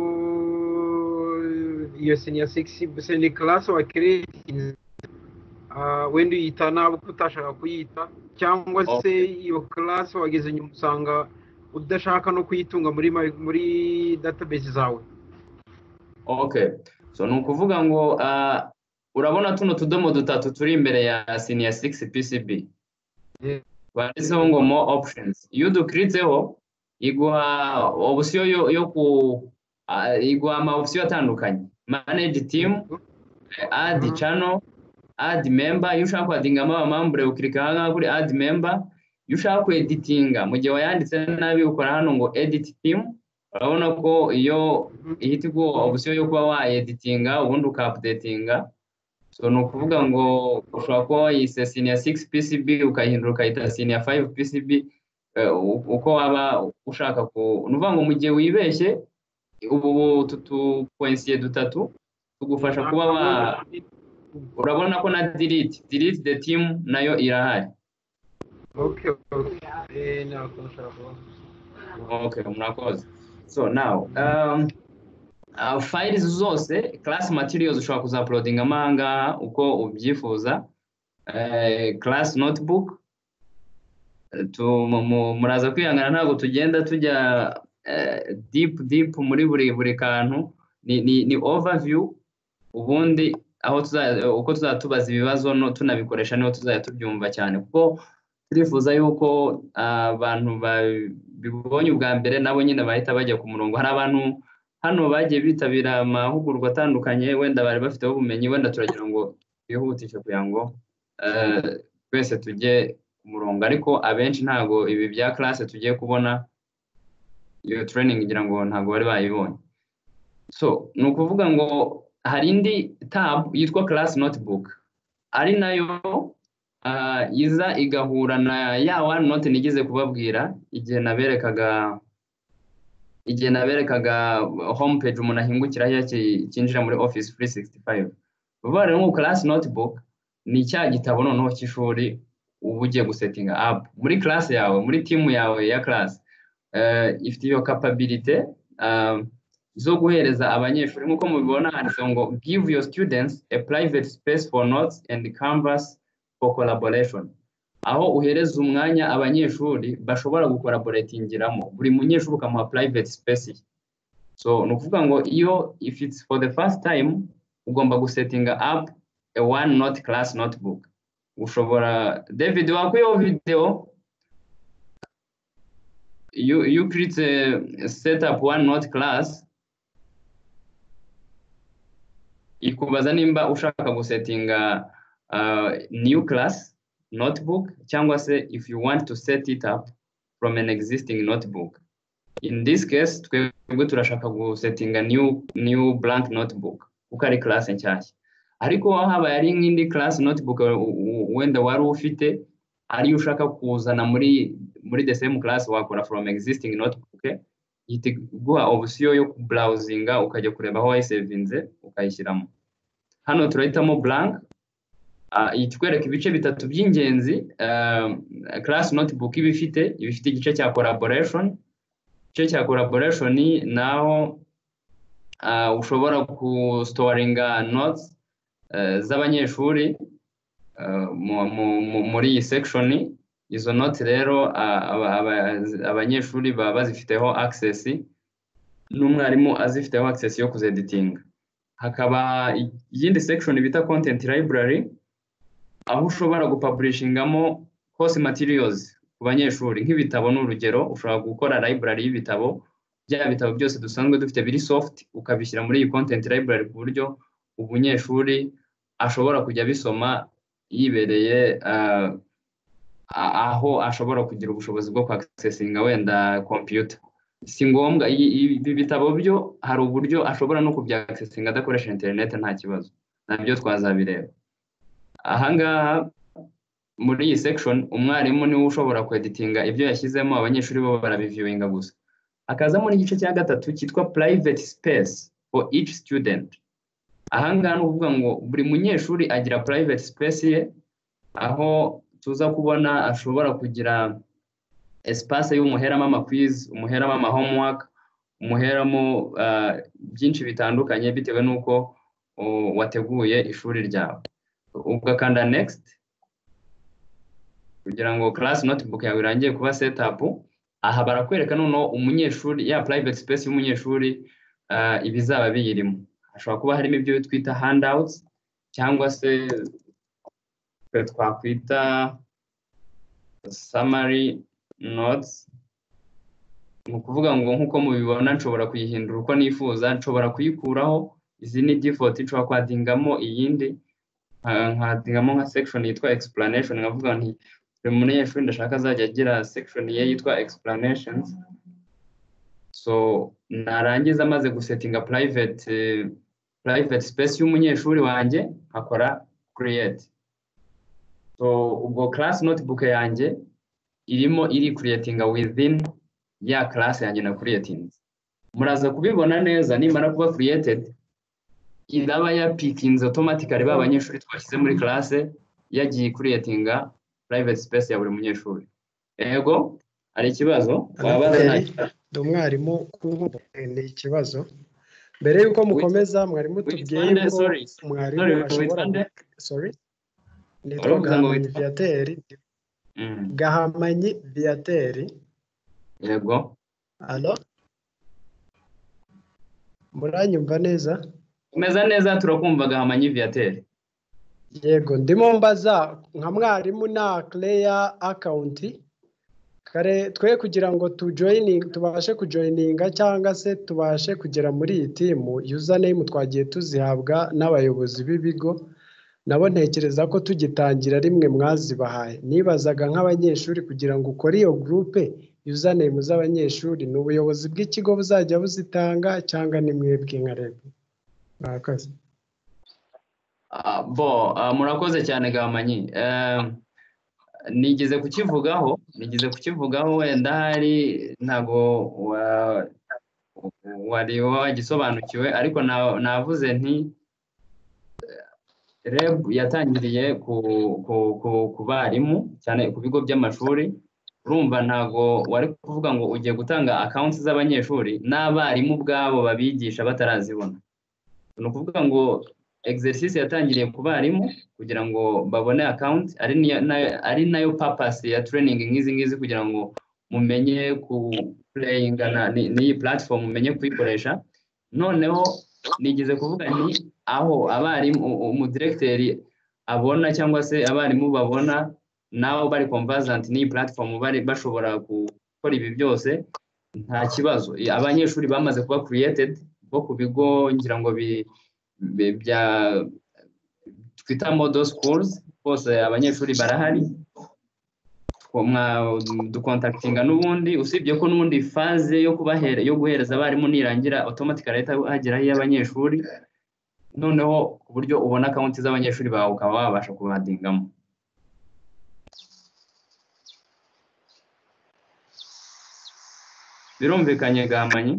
Speaker 3: iyo senior six senior class wa creating uh, wenda uyita nabo kutashaka kuyita, cyangwa se
Speaker 2: Okay.
Speaker 3: iyo class wageze nyuma usanga udashaka no kuyitunga muri muri database zawe.
Speaker 2: Okay. So nukuvuga ngo uh, urabona tuno tudomo dutatu turi imbere ya senior six P C B.
Speaker 3: Yeah.
Speaker 2: Banditseho ngo more options. Iyo dukritseho iguha option yo yo ku uh, iguha ama option atandukanye. Manage team, add
Speaker 3: Mhm.
Speaker 2: channel, add member. Iyo ushaka kwadingamo abamambure ukirika hanga kuri add member. Iyo ushaka kweditinga mu gihe wayanditse nabi ukora hano ngo edit team. Urabona ko iyo ihita iguha option yo kuba wa-editinga ubundi uka-updatinga. So ni ukuvuga ngo ushobora kuba wayise senior six P C B ukayihindura ukayita senior five P C B uh, uko waba ushaka ku nuvuga ngo mu gihe wibeshye ubu tutu pointsiye dutatu tugufasha kuba wa urabona ko na delete delete the team nayo irahari.
Speaker 3: Okay, okay. Eh, nako nshaka.
Speaker 2: Okay, murakoze. So now um Uh, files zose class materials ushobora kuza-uploadinga amanga uko ubyifuza. Uh, class notebook tu muraza kwihangana ntabwo tugenda tujya uh, deep deep muri buri buri kantu ni, ni, ni overview, ubundi aho tuza uko tuzatubaza ibibazo no tunabikoresha niho tuzajya tubyumva cyane kuko turifuza yuko abantu uh, babibonye ubwa mbere nabo nyine bahita bajya ku murongo. Hari abantu hano bagiye bitabira amahugurwa atandukanye wenda bari bafiteho ubumenyi, wenda turagira ngo bihutishe kugira ngo uh, twese tujye ku murongo, ariko abenshi ntago ibi bya class tugiye kubona iyo training ngira ngo ntago bari bayibonye. So ni ukuvuga ngo hari indi tab yitwa class notebook, ari nayo uh, iza igahura na ya OneNote nigize kubabwira igihe naberekaga igihe naberekaga homepage umuntu ahingukira ya kinjira muri Office three sixty-five. Vuba rero mu class notebook ni cya gitabo noneho cy'ishuri uba ugiye gusettinga up muri class yawe, muri team yawe ya class. Uh, ifite iyo capability uh, zo guhereza abanyeshuri nkuko mubibona handitse ngo give your students a private space for notes and canvas for collaboration. Aho uhereza umwanya abanyeshuri bashobora gucollaboratingiramo, buri munyeshuri ukamuha private space. So nukuvuga ngo iyo if it's for the first time ugomba gusettinga up a OneNote class notebook. Ushobora David wakuyeho video you you create a set up OneNote class ikubaza nimba ushaka gusettinga uh, new class notebook cyangwa se if you want to set it up from an existing notebook. In this case twebwe turashaka gusettinga new new blank notebook kuko ari class nshyashya, ariko haba yari nk'indi class notebook wenda wari ufite ari ushaka kuzana muri muri the same class wakora from existing notebook, yitiguha option yo browsinga ukajya kureba aho wayisavinze ukayishyiramo. Hano turahitamo blank, uh, itwereka ibice bitatu by'ingenzi uh, class notebook ibifite ibifite igice cya collaboration. Igice cya collaboration naho uh, ushobora ku storinga notes uh, z'abanyeshuri uh, muri iyi section. Izo notes rero abanyeshuri aba, baba bazifiteho access n'umwarimu azifiteho access yo kuzeditinga. Hakaba iyindi section bita content library aho ushobora gupublishingamo course materials ku banyeshuri nk'ibitabo n'urugero. Ushobora gukora library y'ibitabo, bya bitabo byose dusanzwe dufite biri soft ukabishyira muri iyi content library ku buryo umunyeshuri ashobora kujya bisoma yibereye uh, aho ashobora kugira ubushobozi bwo accessinga wenda computer. Si ngombwa ibi bitabo byo hari uburyo ashobora no kubya accessinga adakoresha internet nta kibazo, nabyo twazabireba. Ahangaha muri iyi section umwarimu niwe ushobora kweditinga ibyo yashyizemo, abanyeshuri bo barabiviewinga gusa. Akazamo n'igice cya gatatu cyitwa private space for each student. Ahangaha no kuvuga ngo buri munyeshuri agira private space ye, aho tuza kubona ashobora kugira espace y'umuheramo ama quiz, umuheramo ama homework, umuheramo uh, byinshi bitandukanye bitewe nuko uh, wateguye ishuri ryawe. Ugakanda next kugira ngo class notebook yawe irangiye kuba setup. Aha barakwereka noneho umunyeshuri ya private space y'umunyeshuri uh, ibizaba biyirimo. Ashobora kuba harimo ibyo twita handouts cyangwa se twakwita summary notes. Mu kuvuga ngo nkuko mubibona nshobora kuyihindura uko nifuza, nshobora kuyikuraho. Izi ni default, nshobora kwadingamo iyindi nkadingamo nka section yitwa explanation, nkavuga nti buri munyeshuri ndashaka azajya agira section ye yitwa explanations. So narangiza maze gusettinga private uh, private space y'umunyeshuri wanjye akora create. So ubwo class notebook yanjye irimo iri creatinga within ya class yanjye na creating. Muraza kubibona neza nimara kuba created iraba ya pickinze automatically ba banyeshuri twashyize muri class yagiye creatinga private space ya buri munyeshuri. Ego ari ikibazo wabaza
Speaker 6: ndi umwarimu kumva ni ikibazo. Mbere yuko mukomeza mwarimu tubwiye ko mwarimu ashobora sorry nitwa Gahamanyi Viateur.
Speaker 2: Mm.
Speaker 6: Gahamanyi Viateur.
Speaker 2: Yego.
Speaker 6: Allo? Muranyumva neza?
Speaker 2: Umeza neza turakumva Gahamanyi Viateur.
Speaker 6: Yego ndimo mbaza nka mwarimu na Clear account kare twe kugira ngo tu joining tubashe kujoininga cyangwa se tubashe kugera muri iyi team. Username twagiye tuzihabwa n'abayobozi b'ibigo, nabo ntekereza ko tugitangira rimwe mwazibahaye. Nibazaga nk'abanyeshuri kugira ngo ukore iyo groupe username z'abanyeshuri n'ubuyobozi bw'ikigo buzajya buzitanga cyangwa ni mwebwe nka rebe. Murakoze.
Speaker 2: Uh, bo uh, murakoze cyane Gahamanyi. Uh, nigeze kukivugaho nigeze kukivugaho wenda hari ntago wa- wari wagisobanukiwe ariko na- navuze nti R E B yatangiriye ku ku ku ku barimu cyane ku bigo by'amashuri urumva ntago wari kuvuga ngo ugiye gutanga accounts z'abanyeshuri n'abarimu ubwabo babigisha batarazibona ni ukuvuga ngo exercice yatangiriye ku barimu kugira ngo babone account ari niyo nayo- ari nayo purpose ya training nk'izi ngizi kugira ngo mumenye ku playing na ni- n'iyi platform mumenye kuyikoresha noneho nigeze kuvuga nti aho abarimu u- umudirecteri abona cyangwa se abarimu babona nabo bari conversant n'iyi platform bari bashobora gukora ibi byose nta kibazo I- abanyeshuri bamaze kuba created bo ku bigo ngira ngo bi- bi- bya twita model schools bose abanyeshuri barahari dukontaktinga n'ubundi usibye ko n'ubundi faze yo kubahera yo guhereza abarimu nirangira automatically ahita hageraho iy'abanyeshuri noneho ku buryo ubona account z'abanyeshuri bawe ukaba wabasha kubadingamo birumvikanye gamanyi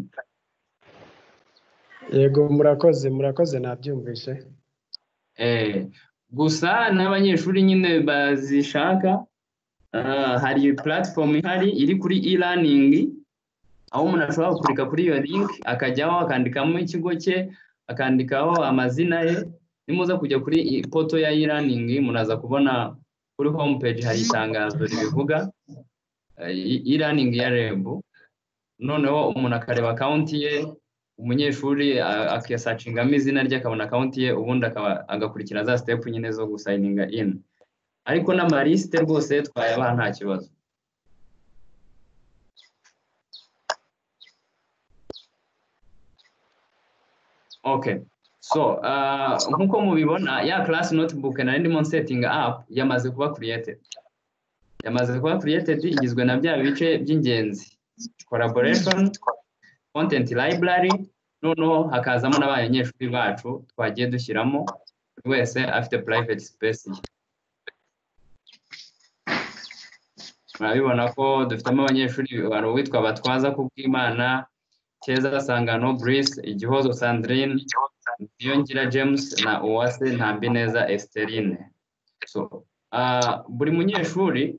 Speaker 6: yego murakoze murakoze nabyumvishe.
Speaker 2: eh gusa n'abanyeshuri nyine bazishaka ah, hari platform ihari iri kuri e-learning aho umuntu ashobora gukurika kuri iyo link akajyaho akandikamo ikigo cye akandikaho amazina ye nimuza kujya kuri i- poto ya e-learning muraza kubona kuri home page hari itangazo ribivuga eh, e- e-learning ya R E B noneho umuntu akareba account ye umunyeshuri a- akiyasacingamo izina rye akabona account ye ubundi akaba agakurikira za step nyine zo gusigninga in ariko n'amaliste rwose twayabaha nta kibazo okay so uh, nkuko mubibona ya class notebook nari ndimo setting up yamaze kuba created yamaze kuba created igizwe na bya bice by'ingenzi collaboration content library noneho hakazamo n'abanyeshuri bacu twagiye dushyiramo buri wese afite private space ye murabibona ko dufitemo abanyeshuri bari uwitwa Batwaza Kubwimana Keza Sangano Brice Igihozo Sandrine Niyongira James na Uwase Ntambineza Esterine so uh, buri munyeshuri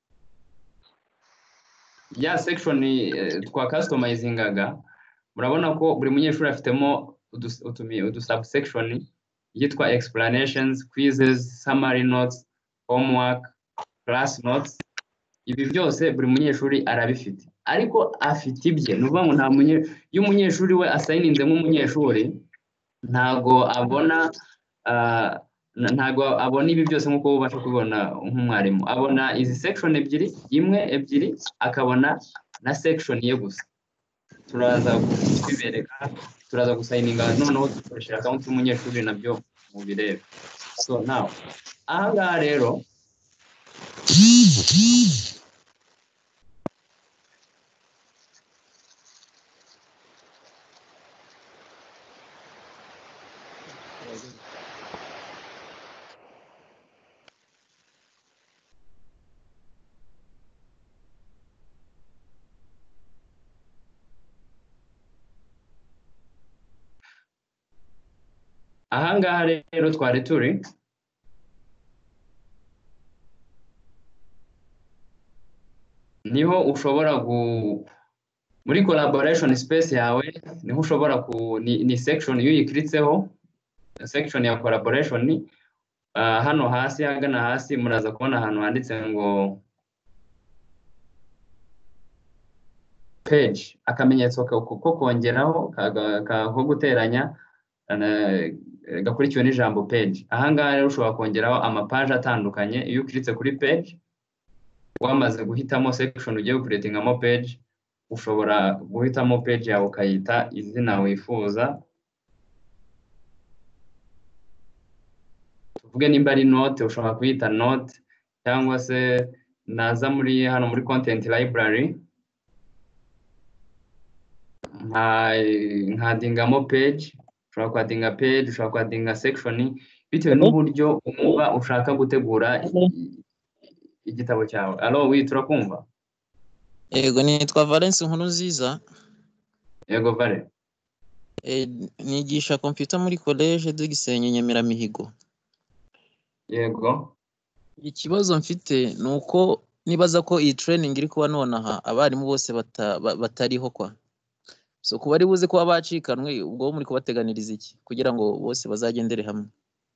Speaker 2: ya section eh, twa customizingaga murabona ko buri munyeshuri afitemo udu subsection yitwa explanations quizzes summary notes homework class notes ibi byose buri munyeshuri arabifite ariko afite ibye nuvuga ngo nta munye iyo umunyeshuri we assigninze nk'umunyeshuri ntago abona uh, ntago abona ibi byose nkuko ubasha kubibona nk'umwarimu abona izi section ebyiri imwe ebyiri akabona na section ye gusa turaza kubibereka turaza gusigninga noneho dukoresha account y'umunyeshuri nabyo mubirebe so now aha ngaha rero aha ngaha rero twari turi niho ushobora gu muri collaboration space yawe niho ushobora ku ni, ni section iyo uyikiritseho section ya collaboration uh, hano hasi hagana hasi muraza kubona ahantu handitse ngo page akamenyetso ko kongeraho ko guteranya gakurikiwe n'ijambo page aha ngaha rero ushobora kongeraho amapaje atandukanye iyo ukiritse kuri page wamaze guhitamo section ugiye gucreatingamo page ushobora guhitamo page yawe ukayita izina wifuza tuvuge nimba ari note ushobora kuyita note cyangwa se naza muri hano muri content library nka nkadingamo page ushobora kwadinga page ushobora kwadinga section bitewe n'uburyo uba ushaka gutegura igitabo cyawe. Alo, wi turakumva?
Speaker 7: Yego, nitwa Valence Nkurunziza.
Speaker 2: Yego Vale.
Speaker 7: Eh, nigisha computer muri college de Gisenyi Nyemeramihigo.
Speaker 2: Yego.
Speaker 7: Ikibazo mfite nuko nibaza ko iyi training iri kuba nonaha abarimu bose bata, batariho kwa. So kuba ari buze kuba bacikanwe ubwo muri kubateganiriza iki kugira ngo bose bazagendere hamwe?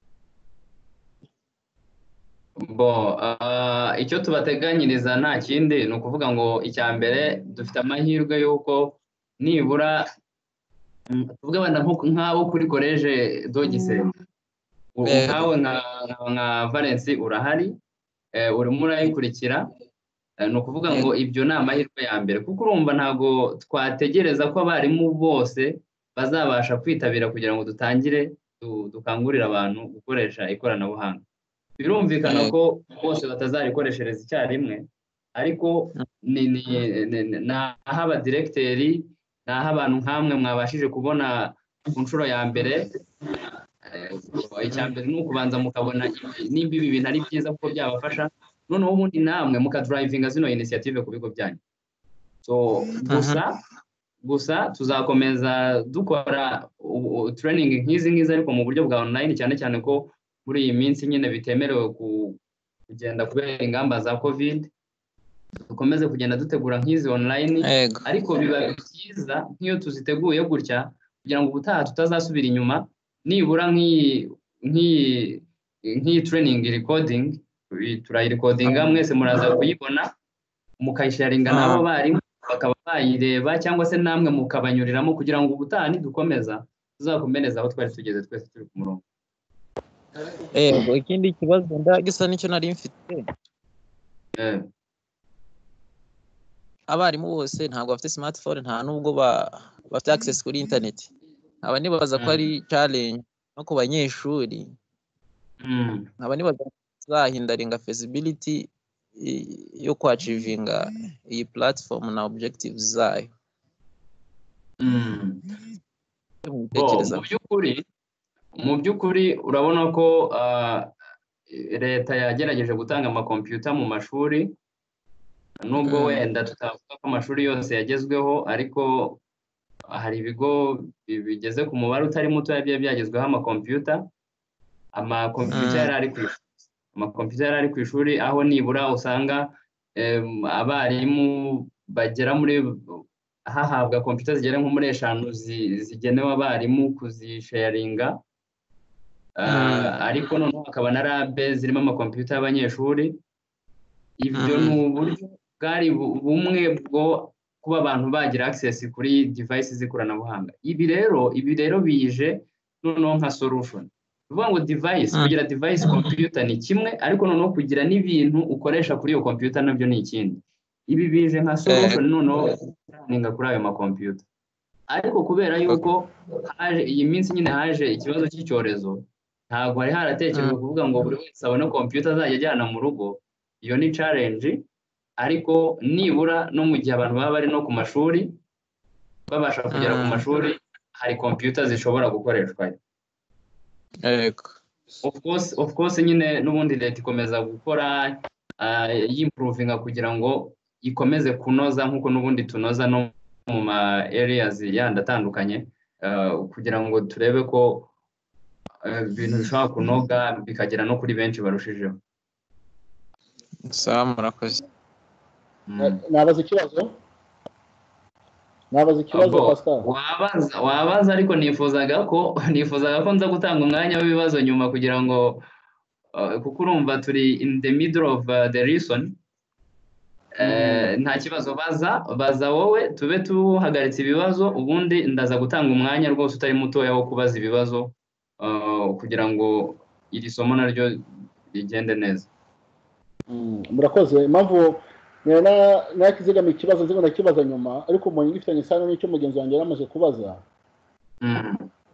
Speaker 2: Bo uh, icyo tubateganyiriza nta kindi ni ukuvuga ngo icya mbere dufite amahirwe yuko nibura tuvuga banda nk'abo kuri college do Gisenyi nkawe nka nka Valence urahari urimo urayikurikira, ni ukuvuga ngo ibyo ni amahirwe ya mbere kuko urumva ntago twategereza ko abarimu bose bazabasha kwitabira kugira ngo dutangire dukangurira abantu gukoresha ikoranabuhanga. Birumvikana ko bose batazarikoreshereza icyarimwe, ariko ni naho abadiregiteri naho abantu nk'amwe mwabashije kubona ku nshuro ya mbere. Icya mbere ni ukubanza mukabona nimba ibi bintu ari byiza kuko byabafasha, noneho ubundi namwe mukadrivinga zino initiative ku bigo byanyu. So gusa gusa tuzakomeza dukora training nk'izi ngizi ariko mu buryo bwa online, cyane cyane ko muri iyi minsi nyine bitemerewe kugenda kubera ingamba za covid. Dukomeze kugenda dutegura nk'izi online, ariko biba byiza nk'iyo tuziteguye gutya kugira ngo ubutaha tutazasubira inyuma. Nibura nk'iyi nk'iyi nk'iyi training recording turayirecordinga, mwese muraza kuyibona mukayisharinga nabo barimu bakaba bayireba, cyangwa se namwe mukabanyuriramo kugira ngo ubutaha nidukomeza tuzakomereza aho twari tugeze twese turi ku murongo.
Speaker 7: Ego, ikindi kibazo ndagisa nicyo nari mfite.
Speaker 2: Eh.
Speaker 7: Abarimu bose ntabwo bafite smartphone, nta nubwo bafite access kuri internet. Aba nibaza ko ari challenge no ku banyeshuri.
Speaker 2: Mm.
Speaker 7: Aba nibaza zahindaringa feasibility yo kwachivinga iyi platform na objectives zayo.
Speaker 2: Mm. Mu by'ukuri mu by'ukuri urabona ko leta yagerageje gutanga amakompiyuta mu mashuri, nubwo wenda tutavuga ko amashuri yose yagezweho, ariko hari ibigo bigeze ku mubare utari muto yagiye byagezweho amakompiyuta. Amakompiyuta yari ari ku ishuri amakompiyuta yari ari ku ishuri aho nibura usanga abarimu bagera muri hahabwa kompiyuta zigera nko muri eshanu zigenewe abarimu kuzisharinga. Ariko noneho hakaba na labe zirimo amakompiyuta y'abanyeshuri. Ibyo ni uburyo bwari bumwe bwo kuba abantu bagira access kuri device z'ikoranabuhanga. Ibi rero ibi rero bije noneho nka solution. Uvuga ngo device, kugira device computer ni kimwe, ariko noneho kugira n'ibintu ukoresha kuri iyo computer nabyo ni ikindi. Ibi bije nka solution noneho ninga kuri ayo makompiyuta. Ariko kubera yuko haje iyi minsi nyine haje ikibazo cy'icyorezo, ntabwo hari haratekerejwe kuvuga ngo buri wese abone computer azajya ajyana mu rugo. Iyo ni challenge, ariko nibura no mu gihe abantu baba bari no ku mashuri babasha kugera ku mashuri, hari computer zishobora gukoreshwa.
Speaker 7: Yego.
Speaker 2: Of course of course nyine n'ubundi leta ikomeza gukora y'improvinga kugira ngo ikomeze kunoza nkuko n'ubundi tunoza no mu ma areas yandi atandukanye, kugira ngo turebe ko ibintu bishobora kunoga bikagera no kuri benshi barushijeho.
Speaker 7: Sawa, murakoze.
Speaker 8: Nabaza ikibazo nabaza ikibazo Pascal.
Speaker 2: Wabaza wabaza ariko nifuzaga ko nifuzaga ko nza gutanga umwanya w'ibibazo nyuma kugira ngo kuko urumva turi in the middle of the lesson. Nta kibazo, baza baza wowe tube tuhagaritse ibibazo, ubundi ndaza gutanga umwanya rwose utari mutoya wo kubaza ibibazo kugira ngo iri somo naryo rigende neza.
Speaker 8: Murakoze. Impamvu nena nakizigama ikibazo nzi ngo kibaza nyuma, ariko umuntu ngifitanye isano n'icyo mugenzi wanjye yaramaze kubaza.
Speaker 2: Mm.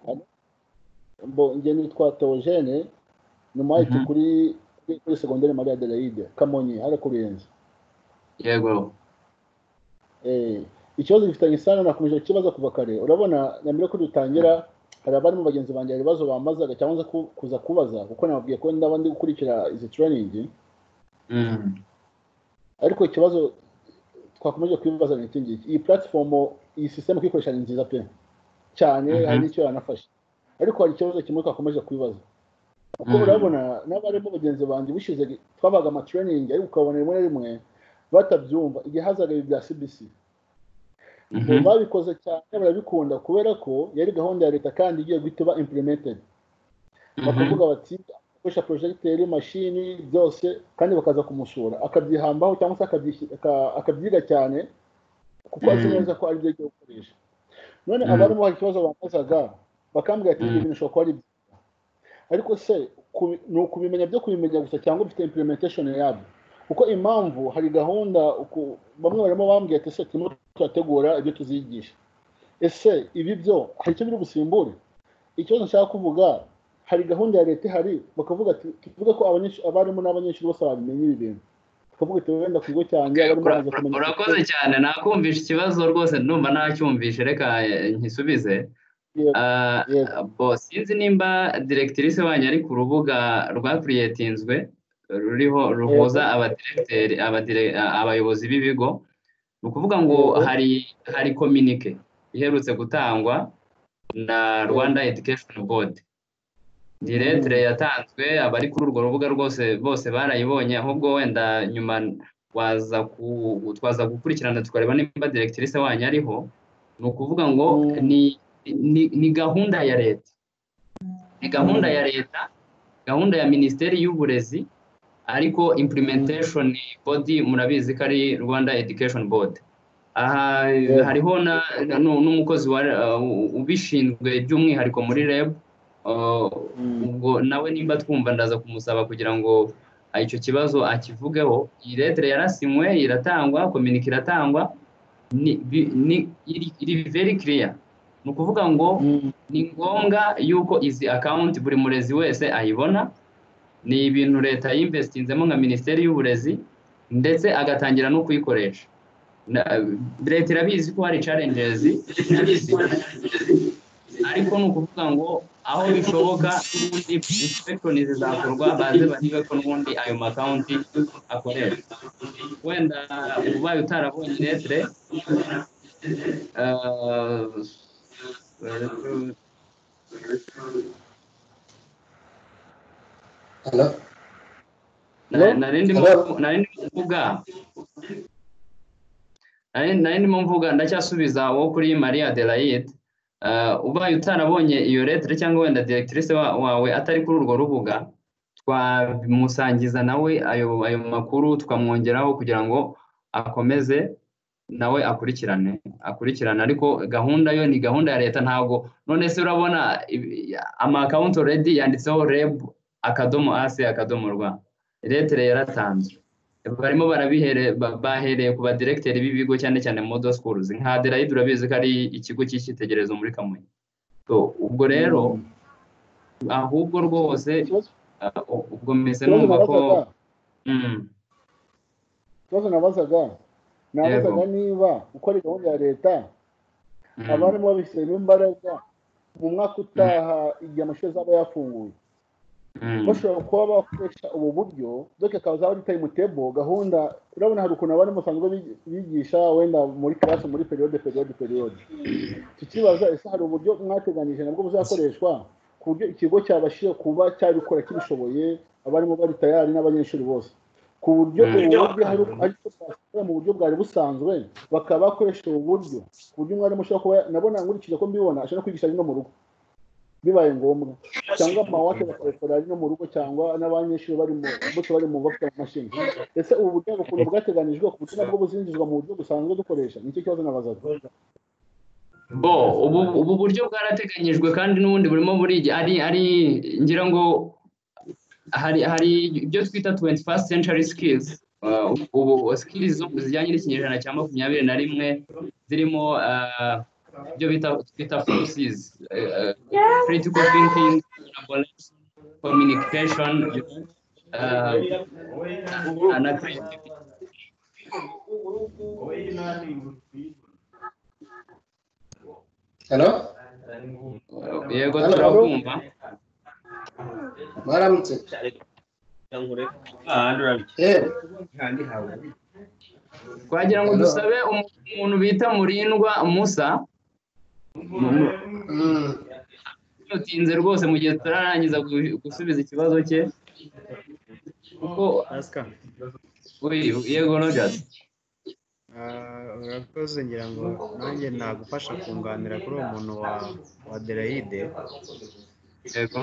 Speaker 8: Bo nge nitwa Theogene, nyuma y'iki kuri kuri secondaire Maria Adelaide Kamonyi hari kurenza.
Speaker 2: Yego.
Speaker 8: Eh, ikibazo gifitanye isano nakomeje kibaza kuva kare. Urabona nyamire ko dutangira hari abari mu bagenzi banjye ibibazo bamazaga cyangwa kuza kubaza kuko nababwiye ko ndabandi gukurikira izi training.
Speaker 2: Mm.
Speaker 8: ariko ikibazo twakomeje kwibaza ni iki ngiki, iyi platform iyi system kwikoresha ni nziza pe cyane, hari n'icyo yanafashe, ariko hari ikibazo kimwe twakomeje kwibaza uko urabona n'abarimo bagenzi banjye bishize twabaga ama training ariko ukabona rimwe rimwe batabyumva igihe hazaga ibya C B C bo babikoze cyane barabikunda kubera ko yari gahunda ya leta kandi igiye guhita implemented, bakavuga bati koresha projecteur machine byose kandi bakaza kumusura akabyihambaho cyangwa se akabyiga cyane kuko azi neza ko ari byo cyo gukoresha. None abarimo hari ikibazo bamazaga bakambwira ati ibintu bishobora kuba ari, ariko se ni ukubimenya byo kubimenya gusa cyangwa bifite implementation yabyo, kuko impamvu hari gahunda bamwe barimo bambwiye ati se turimo turategura ibyo tuzigisha, ese ibi byo hari icyo biri gusimbura. Ikibazo nshaka kuvuga, hari gahunda ya leta ihari bakavuga ati tuvuge ko abarimu n'abanyeshuri bose babimenye ibi bintu, tukavuga ati wenda ku kigo cyanjye
Speaker 2: urakoze cyane nakumvisha ikibazo rwose ndumva nacyumvishe reka nkisubize. Bo sinzi nimba directrice wanyu ari ku rubuga rwa creatinzwe ruriho ruhuza abadirecteri abayobozi b'ibigo, ni ukuvuga ngo hari hari communique iherutse gutangwa na Rwanda Education Board. Diretre yatanzwe abari kuri urwo rubuga rwose bose barayibonye, ahubwo wenda nyuma waza twaza gukurikirana tukareba nimba directrice wanyu ariho. Ni ukuvuga ngo ni ni, ni gahunda ya leta, ni gahunda ya leta, gahunda ya Minisiteri y'Uburezi, ariko implementation body murabizi ko ari Rwanda Education Board. Aha hariho n'umukozi ubishinzwe by'umwihariko muri R E B, ubwo nawe nimba twumva ndaza kumusaba kugira ngo icyo kibazo akivugeho. Iyi lettre yarasinywe iratangwa, communique iratangwa, ni iri very clear. Ni ukuvuga ngo ni ngombwa yuko izi account buri murezi wese ayibona, ni ibintu leta yinvestinzemo nka Minisiteri y'Uburezi ndetse agatangira no kuyikoresha. Leta irabizi ko hari challenges, ariko ni ukuvuga ngo aho bishoboka n'ubundi inspection zizakorwa baze bahiga ko n'ubundi ayo account akoresha. Wenda ubaye utarabonye lettre
Speaker 9: Hello.
Speaker 2: Narindi mvuga narindi mvuga ndacyasubiza wo kuri Maria Adelaide. Ubaye utarabonye iyo lettre cyangwa wenda directrice wawe atari kuri urwo rubuga, twamusangiza nawe ayo ayo makuru tukamwongeraho kugira ngo akomeze nawe akurikirane akurikirana ariko gahunda yo ni gahunda ya leta. Ntabwo none se urabona ama account already yanditseho R E B akadomo ase akadomo rwa, lettre yaratanzwe, barimo barabihere bahereye ku ba directeur b'ibigo cyane cyane model schools nka Adelaide urabizi ko ari ikigo cy'ikitegerezo muri Kamonyi. So ubwo rero ahubwo rwose ubwo meze numva ko mm
Speaker 8: Cyo nabazaga nabazaga niba ukora gahunda ya leta abarimo babishyira imbaraga mu mwaka utaha igihe amashuri azaba yafunguye, bashobora kuba bakoresha ubu buryo doke kaza ari time table gahunda. Urabona hari ukuntu abari musanzwe bigisha wenda muri class muri periode periode periode, tukibaza ese hari uburyo mwateganyije nabwo buzakoreshwa ku buryo ikigo cyabashije kuba cyabikora kibishoboye, abarimo bari tayari n'abanyeshuri bose, ku buryo uburyo hari ariko mu buryo bwari busanzwe bakaba bakoresha ubu buryo ku buryo umwarimu ushobora kuba nabona nkurikije ko mbibona ashobora kwigisha no mu rugo bibaye ngombwa, cyangwa amawate bakabikora ari no mu rugo cyangwa n'abanyeshuri bari mu bose bari mu bafite machine. Ese ubu buryo ukuntu bwateganijwe ku buryo nabwo buzinjizwa mu buryo busanzwe dukoresha, nicyo kibazo nabazaga.
Speaker 2: Bo ubu ubu buryo bwarateganyijwe kandi n'ubundi burimo buri ari ari ngira ngo hari hari ibyo twita twenty-first century skills. Ubu skills zijyanye n'ikinyejana cya makumyabiri na rimwe zirimo ibyo bita twita forces, critical thinking, collaboration, communication, and creativity.
Speaker 9: Hello.
Speaker 2: Yego turakumva.
Speaker 9: Maramutse. Eh.
Speaker 2: twagira ngo dusabe umuntu bita Murindwa Musa utinze rwose mu gihe turarangiza gusubiza ikibazo cye kuko yego Rogers
Speaker 3: urakoze ngira ngo nanjye nagufasha kunganira kuri uwo muntu wa wa Adelaide
Speaker 2: yego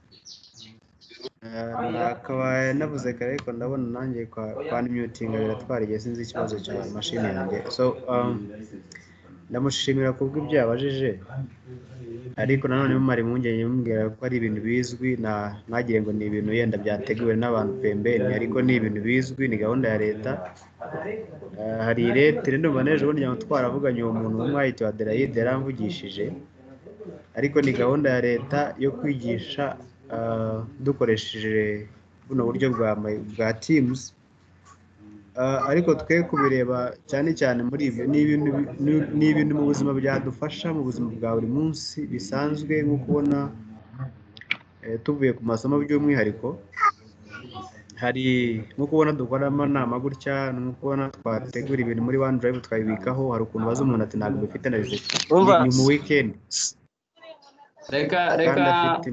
Speaker 3: akaba navuze kare ariko ndabona nanjye kwa mutinga biratwara igihe sinzi ikibazo cya mashini yanjye so ndamushimira kubw'ibyo yabajije ariko nanone mumara impungenge mubwira ko ari ibintu bizwi ntagire ngo ni ibintu yenda byateguwe n'abantu pembeni ariko ni ibintu bizwi ni gahunda ya leta hari leta rero maneje ubundi ngo twaravuganye uwo muntu w'umwayiti wa Adelaide yaramvugishije ariko ni gahunda ya leta yo kwigisha dukoresheje buno buryo bwa bwa Teams ariko twe kubireba cyane cyane muri ibyo ni ibintu mu buzima byadufasha mu buzima bwa buri munsi bisanzwe nko kubona tuvuye ku masomo by'umwihariko hari nko kubona dukora amanama gutya nko kubona twategura ibintu muri OneDrive twabibikaho hari ukuntu baza umuntu ati ntabwo bifite na research ni mu weekend
Speaker 2: reka reka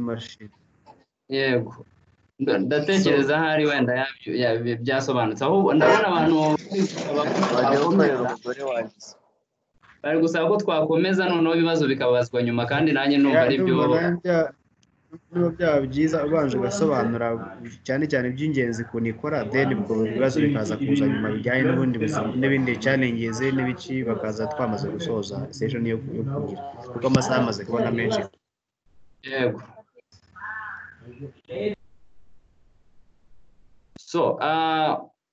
Speaker 2: yego ndatekereza hari wenda byasobanutse ahubwo ndabona abantu bari gusaba ko twakomeza noneho ibibazo bikabazwa nyuma kandi nanjye numva ari byo
Speaker 3: niba byaba byiza ubanje ugasobanura cyane cyane iby'ingenzi ku nikora then ubwo ibibazo bikaza kuza nyuma bijyanye n'ubundi buzima n'ibindi challenges n'ibiki bakaza twamaze gusoza session yo kugira kuko amasaha amaze kubona menshi
Speaker 2: yego so uh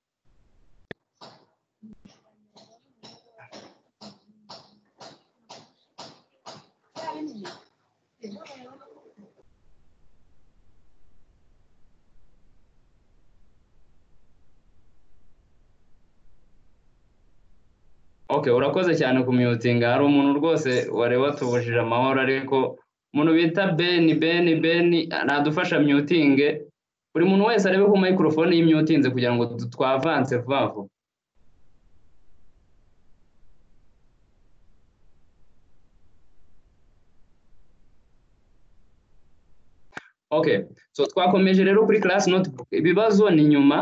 Speaker 2: Okay, urakoze cyane ku mutinga hari umuntu rwose wari watubujije amahoro ariko umuntu bita Ben Ben Ben nadufasha mutinge buri muntu wese arebe ku microphone y'imyutinze kugira ngo twavance vavo Okay, so twakomeje rero kuri class notebook ibibazo ni nyuma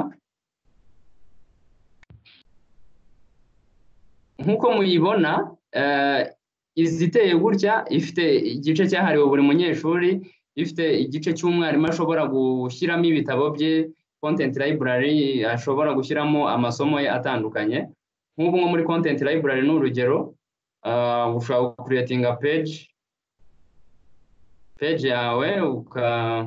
Speaker 2: nkuko muyibona iziteye gutya ifite igice cyahariwe buri munyeshuri ifite igice cy'umwarimu ashobora gushyiramo ibitabo bye content library ashobora gushyiramo amasomo ye atandukanye nk'ubu nko muri content library n'urugero ushobora creating a page page yawe uka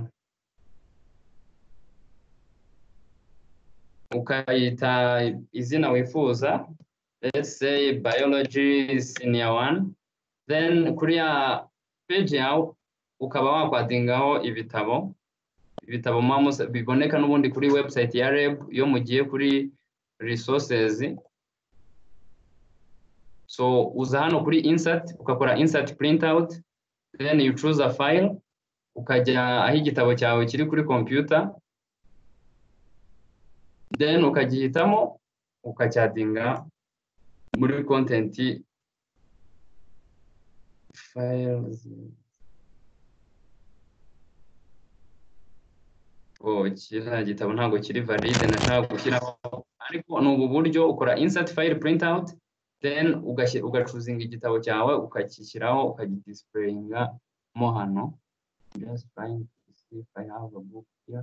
Speaker 2: ukayita izina wifuza let's say biology senior one then kuri ya page yawe ukaba wakwadingaho ibitabo ibitabo mamo biboneka n'ubundi kuri website ya R E B yo mugiye kuri resources so uza hano kuri insert ukakora insert printout then you choose a file ukajya aho igitabo cyawe kiri kuri computer then ukagihitamo ukacyadinga muri content files oh kiriya gitabo ntabwo kiri valide nashaka gushyiraho ariko ni ubu buryo ukora insert file printout then ugacuzinga igitabo cyawe ukakishyiraho ukagidisplayinga mo hano just trying to see if I have a book here.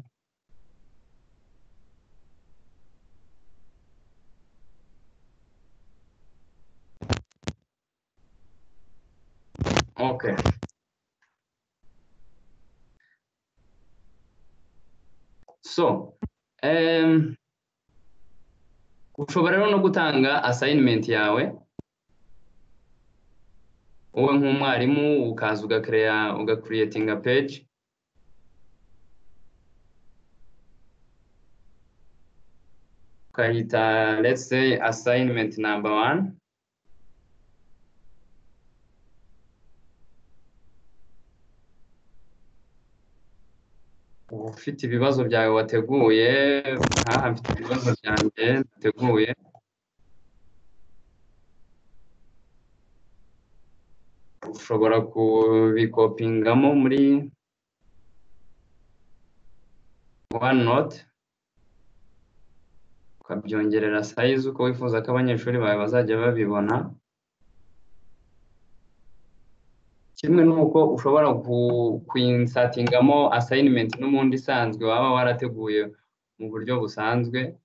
Speaker 2: Okay. So, um, ushobora rero no gutanga assignment yawe wowe nk'umwarimu ukaza ugakreya ugacreating a page ukayita let's say assignment number one ufite ibibazo byawe wateguye aha mfite ibibazo byanjye nateguye ushobora kubikopingamo muri OneNote ukabyongerera size uko wifuza ko abanyeshuri bawe bazajya babibona. Kimwe nuko ushobora kuinsatingamo assignment n'umundi isanzwe waba warateguye mu buryo busanzwe.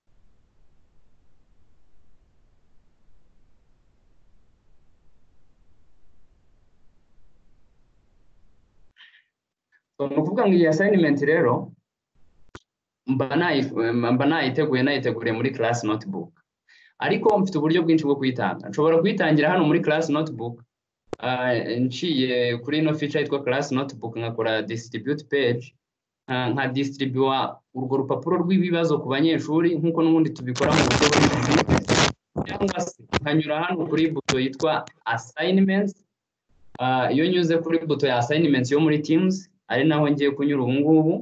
Speaker 2: So nukuvuga ngo iyi assignment rero mba nayiteguye nayiteguriye muri class notebook, ariko mfite uburyo bwinshi bwo kuyitanga. Nshobora kuyitangira hano muri class notebook nciye kuri ino feature yitwa class notebook, nkakora distribute page, nka distribua urwo rupapuro rw'ibibazo ku banyeshuri nk'uko n'ubundi tubikora mu buryo bw'inzira, cyangwa se nkanyura hano kuri buto yitwa assignments. Iyo nyuze kuri buto ya assignments yo muri Teams, ari naho ngiye kunyura ubu ngubu,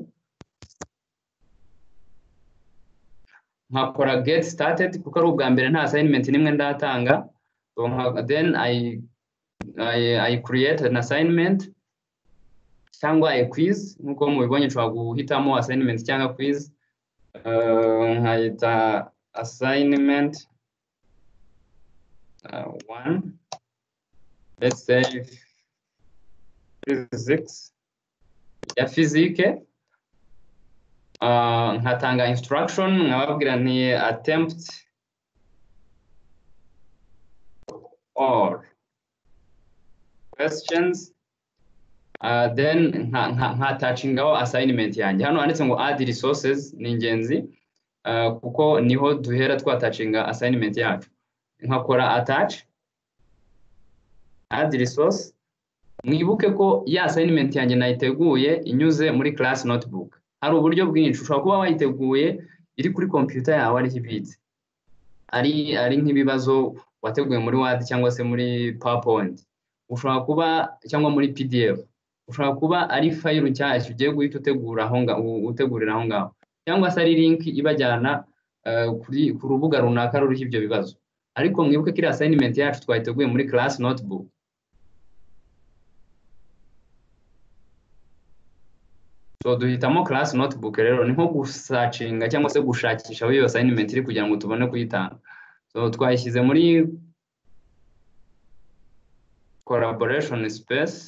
Speaker 2: nkakora get started kuko ari ubwa mbere nta assignment nimwe ndatanga. So then I I, I create an assignment cyangwa a quiz nkuko mubibonye. Nshobora guhitamo assignment cyangwa quiz. Uh, nkayita assignment uh, one, let's say physics ya physique. Uh, nkatanga instruction, nkababwira nti attempt or questions. Uh, then nkatachingaho assignment yanjye. Hano handitse ngo add resources, ni ingenzi uh, kuko niho duhera twatachinga assignment yacu. Nkakora attach add resource. Mwibuke ko ya assignment yanjye nayiteguye inyuze muri class notebook. Hari uburyo bwinshi ushobora kuba wayiteguye iri kuri computer yawe ari ibitse, ari ari nk'ibibazo wateguye muri Word cyangwa se muri PowerPoint, ushobora kuba cyangwa muri P D F, ushobora kuba ari file nshyashya ugiye guhita utegura aho ngaho utegurira aho ngaho, cyangwa se ari link ibajyana uh, kuri ku rubuga runaka ruriho ibyo bibazo. Ariko mwibuke kiri assignment yacu twayiteguye muri class notebook. So duhitamo class notebook rero ni nko gusearchinga cyangwa se gushakisha iyo assignment iri kugira ngo tubone kuyitanga. So twayishyize muri collaboration space.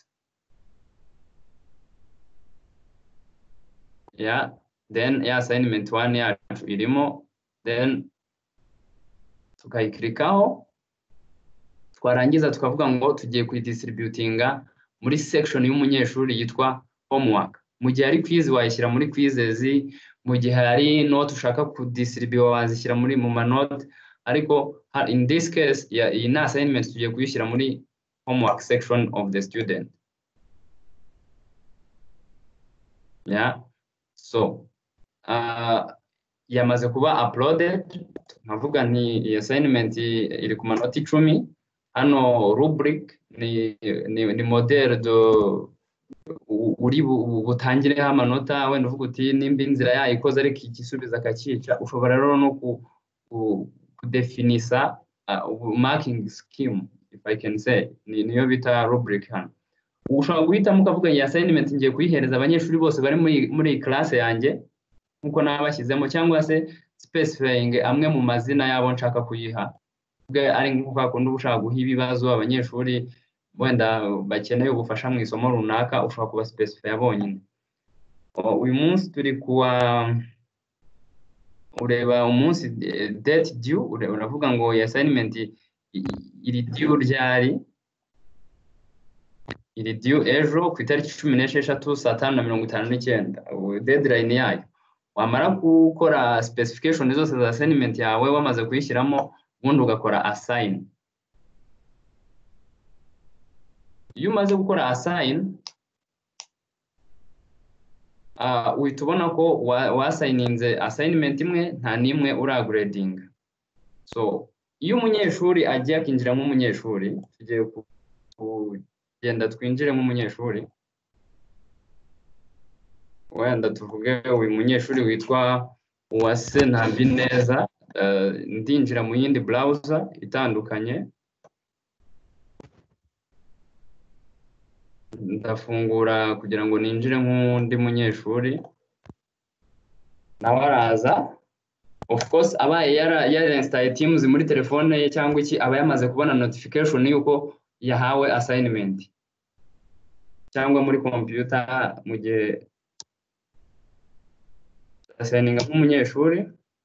Speaker 2: Yeah, then ya assignment one yacu irimo, then tukayiklikaho, twarangiza tukavuga ngo tugiye kuyidistributinga muri section y'umunyeshuri yitwa homework. Mu gihe ari quiz wayishyira muri quizzes, mu gihe ari note ushaka kudistribute wazishyira muri mu manote, ariko in this case ya iyi na assignment tugiye kuyishyira muri homework section of the student. Yeah, so uh, yamaze kuba uploaded. Nkavuga nti iyi assignment iri ku manota icumi. Hano rubric ni ni, ni model do uri butangireho amanota. Wenda uvuga uti nimba inzira yayikoze ariko igisubiza akakica, ushobora rero no ku kudefinisa uh, marking scheme, if I can say, ni niyo bita rubric hano. Ushobora guhitamo ukavuga iyi assignment ngiye kuyihereza abanyeshuri bose bari muri muri class yanjye nkuko nabashyizemo, cyangwa se specifying amwe mu mazina yabo nshaka kuyiha. Ubwo ari nkuko kundi ushaka guha ibibazo abanyeshuri wenda bakeneye ubufasha mu isomo runaka, ushobora kuba specify abonyine. Uyu munsi turi kuwa ureba umunsi date due, uravuga ngo iyi assignment iri due ryari, iri due ejo ku itariki cumi n'esheshatu saa tanu na mirongo itanu n'icyenda, deadline yayo. Wamara gukora specification zose za assignment yawe wamaze kuyishyiramo, ubundi ugakora assign. Iyo umaze gukora assign, uh, uhita ubona ko wassigninze assignment imwe nta nimwe uragrading. So iyo umunyeshuri agiye akinjira nk'umunyeshuri, tugiye kugenda twinjire nk'umunyeshuri, wenda tuvuge uyu munyeshuri witwa Uwase Ntabineza, uh, ndinjira mu yindi browser itandukanye. ndafungura kugira ngo ninjire nk'undi munyeshuri nawe araza. Of course abaye yara yara install Teams muri telefone ye cyangwa iki aba yamaze kubona notification yuko yahawe assignment cyangwa muri computer mu gihe assigninga nk'umunyeshuri.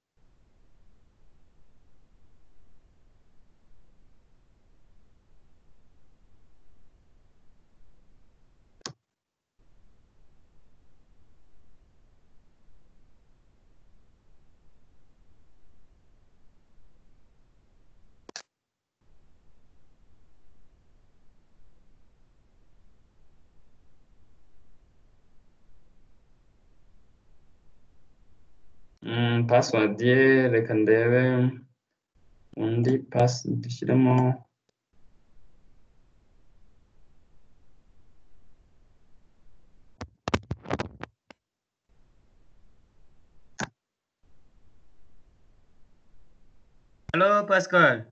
Speaker 2: Mm, password ye reka ndebe undi pass dushyiremo.
Speaker 9: Hello Pascal.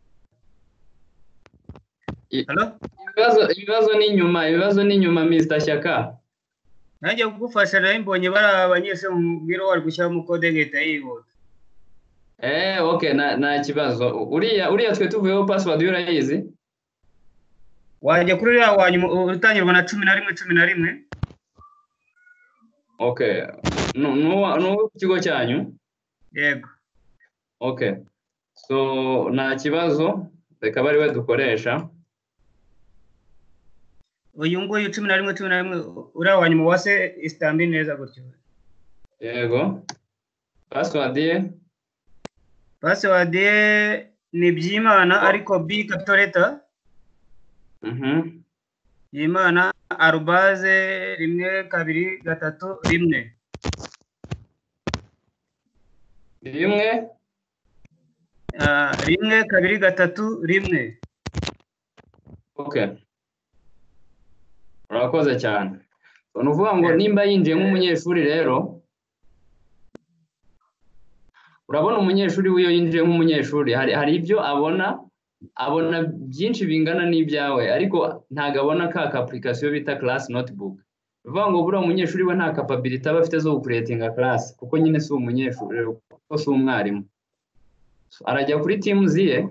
Speaker 9: Hello?
Speaker 2: Ibibazo ibibazo ni nyuma, ibibazo ni nyuma Mister Shyaka.
Speaker 9: Nanjye kugufasha nayo mbonye bari abanyeshuri mu biro wari gushyira mu code geta yihuta.
Speaker 2: Eh okay na na kibazo. Uriya uriya twe tuvuyeho password urayizi?
Speaker 9: Wajya kuri uriya wanyu utangirwa na cumi na rimwe cumi na rimwe.
Speaker 2: Okay. No no no kigo cyanyu?
Speaker 9: Yego.
Speaker 2: Okay. So na kibazo reka bari we dukoresha.
Speaker 9: Uyu nguyu cumi na rimwe cumi na rimwe uriya wanyu mu wase istambi neza gutyo.
Speaker 2: Yego. Password ye?
Speaker 9: Password ye ni Byimana ariko B capital letter.
Speaker 2: Mhm.
Speaker 9: Byimana arobase rimwe kabiri gatatu rimwe.
Speaker 2: Rimwe
Speaker 9: Uh, rimwe kabiri gatatu rimwe.
Speaker 2: Okay. Urakoze cyane. So nuvuga ngo nimba yinjiye nk'umunyeshuri rero urabona umunyeshuri wiyo yinjiye nk'umunyeshuri hari hari ibyo abona abona byinshi bingana n'ibyawe ariko ntago abona ka application bita class notebook. Uvuga ngo buriya umunyeshuri we nta capability aba afite zo creating class kuko nyine si umunyeshuri kuko si umwarimu. Arajya kuri Teams ye.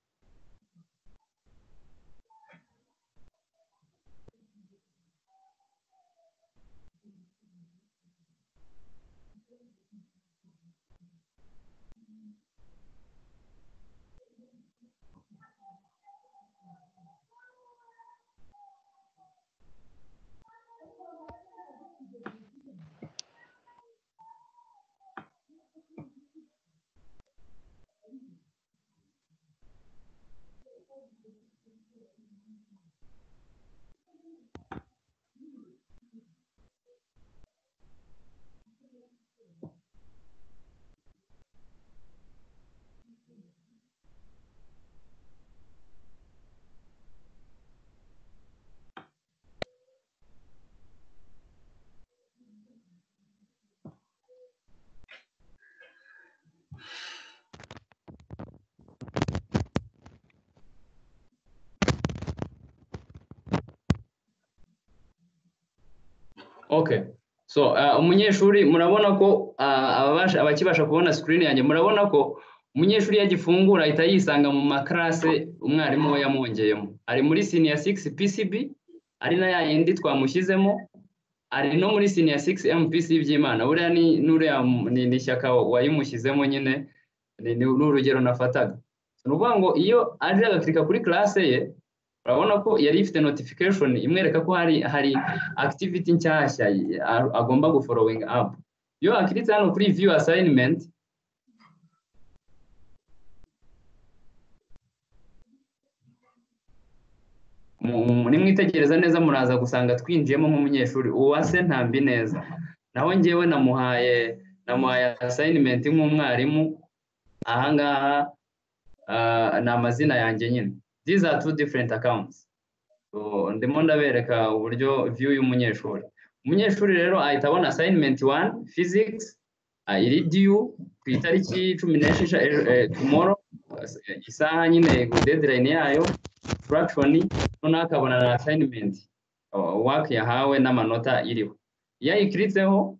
Speaker 2: Okay. So uh, umunyeshuri murabona ko uh, ababasha abakibasha kubona screen yanjye murabona ko umunyeshuri yagifungura ahita yisanga mu maklase umwarimu we yamwongeyemo. Ari muri senior six P C B ari na yindi twamushyizemo ari no muri senior six M P C Byimana. Buriya ni nuriya ni, ni Shyaka wayimushyizemo nyine ni n'urugero nafataga. Nuvuga ngo iyo aje agaklika kuri classe ye urabona ko yari ifite notification imwereka ko hari hari activity nshyashya agomba gu following up. Iyo akiritse hano kuri view assignment muri mwitegereza neza muraza gusanga twinjiyemo nk'umunyeshuri uwase ntambi neza. Naho ngewe namuhaye namuhaye assignment nk'umwarimu ahangaha uh, na amazina yanjye nyine. These are two different accounts. So ndimo ndabereka uburyo view y'umunyeshuri. Umunyeshuri rero ahita abona assignment one physics iri due ku itariki cumi n'esheshatu tomorrow isaha nyine deadline yayo fraction none akabona na assignment work yahawe n'amanota iriho. Iyo ayikiritseho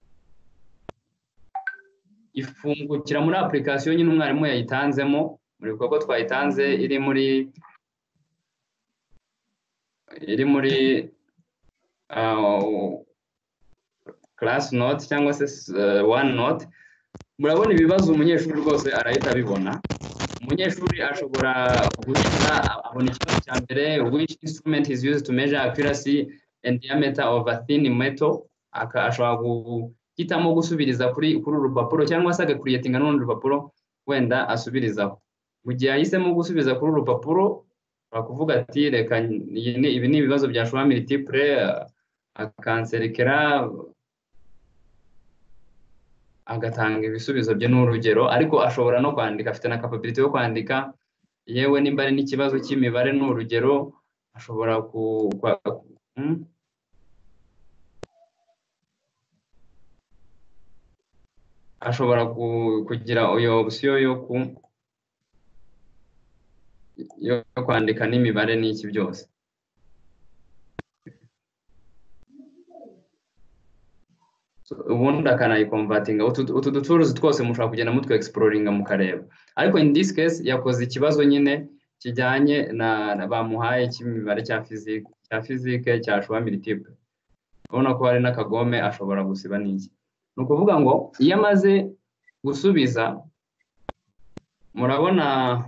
Speaker 2: ifungukira muri application nyine umwarimu yayitanzemo, muri koko twayitanze iri muri iri muri uh, class note cyangwa se uh, one note. Murabona ibibazo umunyeshuri rwose arahita abibona. Umunyeshuri ashobora guhita abona ikibazo cya mbere, which instrument is used to measure accuracy and diameter of a thin metal. Ashobora guhitamo gusubiriza kuri kuri urupapuro cyangwa se agakuriyetinga n'urundi rupapuro wenda asubirizaho. Mu gihe yahisemo gusubiza kuri urupapuro bakuvuga ati reka ibi ni ibibazo bya choix multiple, akanserekera agatanga ibisubizo bye n'urugero, ariko ashobora no kwandika, afite na capability yo kwandika yewe nimba ari n'ikibazo cy'imibare n'urugero ashobora ku hmm? ashobora kugira iyo option yo ku yo kwandika n'imibare n'iki byose. Ubundi akanayikonvatinga. Utu dutools twose mushobora kugenda mutwe exploringa mukareba, ariko in this case yakoze ikibazo nyine kijyanye na bamuhaye cy'imibare cya physique cya physique cya choix multiple. Ubona ko hari n'akagome ashobora gusiba n'iki. Nukuvuga ngo iyo amaze gusubiza, murabona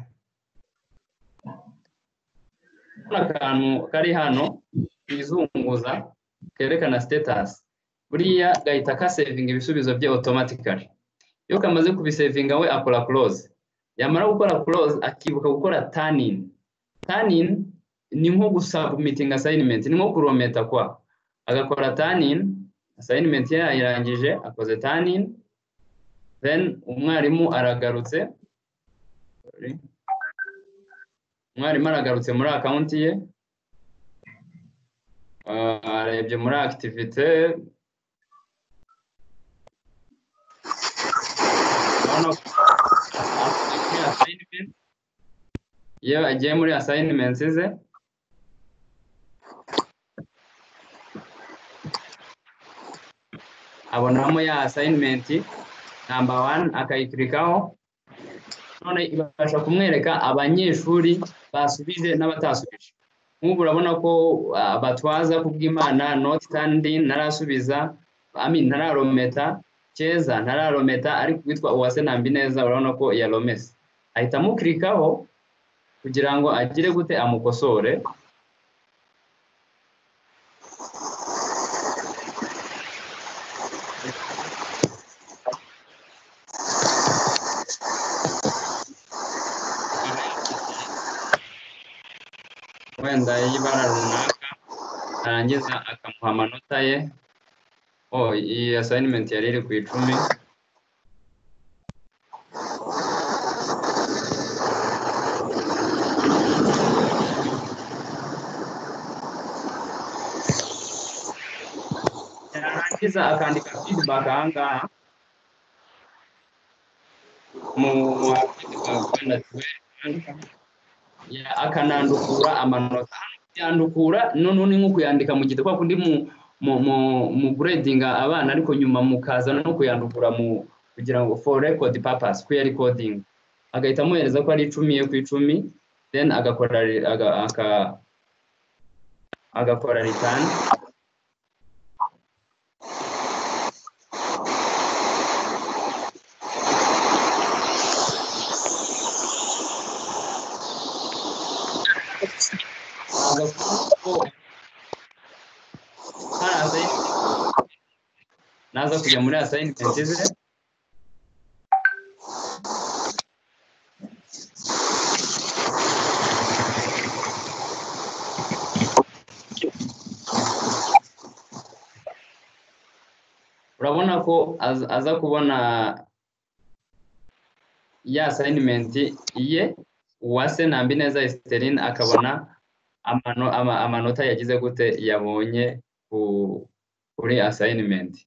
Speaker 2: akantu kari hano izunguza kerekana status, buriya gahita ka saving ibisubizo bye automatically. Iyo kamaze kubisavinga we akora close, yamara gukora close akibuka gukora turn in. Turn in ni nko gusubmitting assignment, ni nko kurometa kwa, agakora turn in, assignment ye yarangije akoze turn in, then umwarimu aragarutse umwarimu aragarutse muri account ye, arebye muri activité, iyo agiye muri assignments ze abonamo ya assignment number one akayikirikaho, none ibasha kumwereka abanyeshuri basubije n'abatasubije. Nk'ubu urabona ko abatwaza kubw'Imana not standing narasubiza, amin nararometa, Keza nararometa, ariko witwa Uwase Nambineza urabona ko yaromese. Ahita mukirikaho kugira ngo agire gute amukosore. Wenda y'ibara runaka arangiza akamuha amanota ye. Oh, iyi assignment yari iri ku icumi. Yarangiza akandika feedback ahangaha mu kwenda ya akanandukura amanota. Yandukura none ni nko kuyandika mu gitabo kwa kundi mu mu mu grading abana, ariko nyuma mukaza no kuyandukura mu kugira ngo for record purpose ku yari coding. Agahita amuhereza ko ari icumi yo ku icumi, then agakora aka agakora return. Naza kujya muri assignment ze urabona ko aza kubona ya assignment iye Uwase Nambineza Esterine, akabona amano amanota yagize gute yabonye kuri assignment.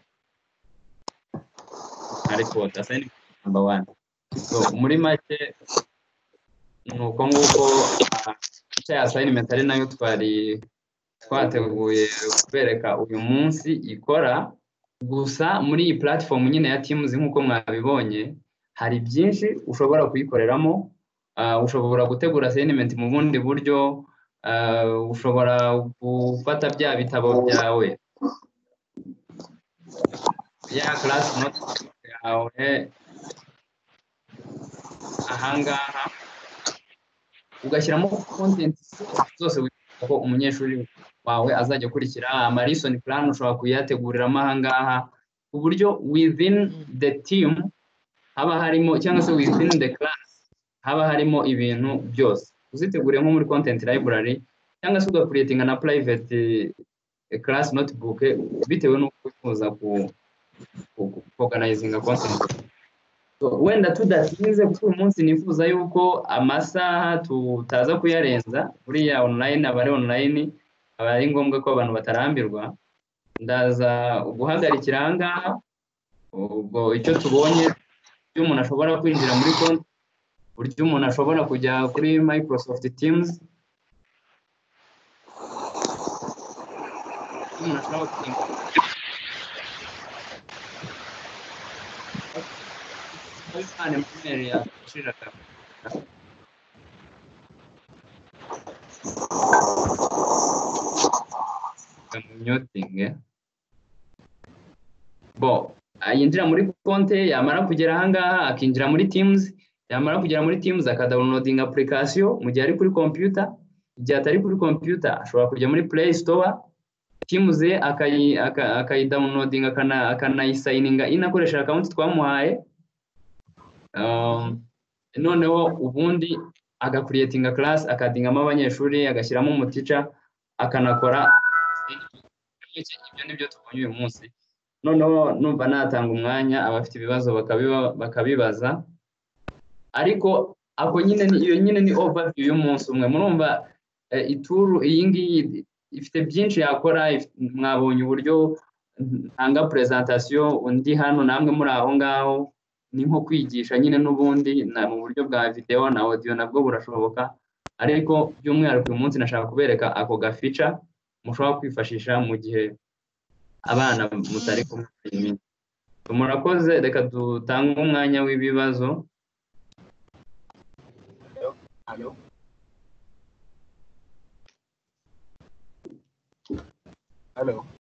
Speaker 2: Ariko assignment number one. So muri make nuko nguko cya assignment ari nayo twari twateguye kubereka uyu munsi ikora, gusa muri iyi platform nyine ya Teams nk'uko mwabibonye hari byinshi ushobora kuyikoreramo. Uh, ushobora gutegura assignment mu bundi buryo, uh, ushobora gufata bya bitabo byawe ya class note yawe ahangaha ugashyiramo content zose wifuza ko umunyeshuri wawe azajya kurikira. ama lesson plan ushobora kuyateguriramo ahangaha ku buryo within the team haba harimo, cyangwa se within the class haba harimo ibintu byose. Uzitegure nko muri content library cyangwa se ugakreatinga na private uh, class notebook bitewe n'uko wifuza ku organizinga content. So, wenda tudatinze kuko uyu munsi nifuza yuko amasaha tutaza kuyarenza buriya online, abari online aba ari ngombwa ko abantu batarambirwa. Ndaza guhagarikira ahangaha ubwo icyo tubonye iyo umuntu ashobora kwinjira muri konti, buryo umuntu ashobora kujya kuri Microsoft Teams, umuntu ashobora kujya Abifane email ya shiraka kamyoting bo ayinjira muri konte, yamara kugera ahangaha akinjira muri Teams, yamara kugera muri Teams akadownloading application mu gihe ari kuri computer. Igihe atari kuri computer ashobora kujya muri Play Store, Teams ye akayi akayi downloading akana akanayisigninga inakoresha account twamuhaye. Um, noneho ubundi agacreatinga class, akadingamo abanyeshuri, agashyiramo umuticha, akanakora ibyo nibyo tubonye uyu munsi. Noneho numva natanga umwanya abafite ibibazo bakabiba bakabibaza, ariko ako nyine ni iyo nyine ni overview y'umunsi umwe. Murumva uh, ituru iyi ngiyi ifite byinshi yakora. Mwabonye uburyo ntanga presentation, undi hano namwe muri aho ngaho ni nko kwigisha nyine, n'ubundi na mu buryo bwa video na audio nabwo burashoboka, ariko by'umwihariko uyu munsi nashaka kubereka ako gafica mushobora kwifashisha mu gihe abana mutari kumwe. Murakoze, reka dutange umwanya w'ibibazo.
Speaker 10: Hello. Hello.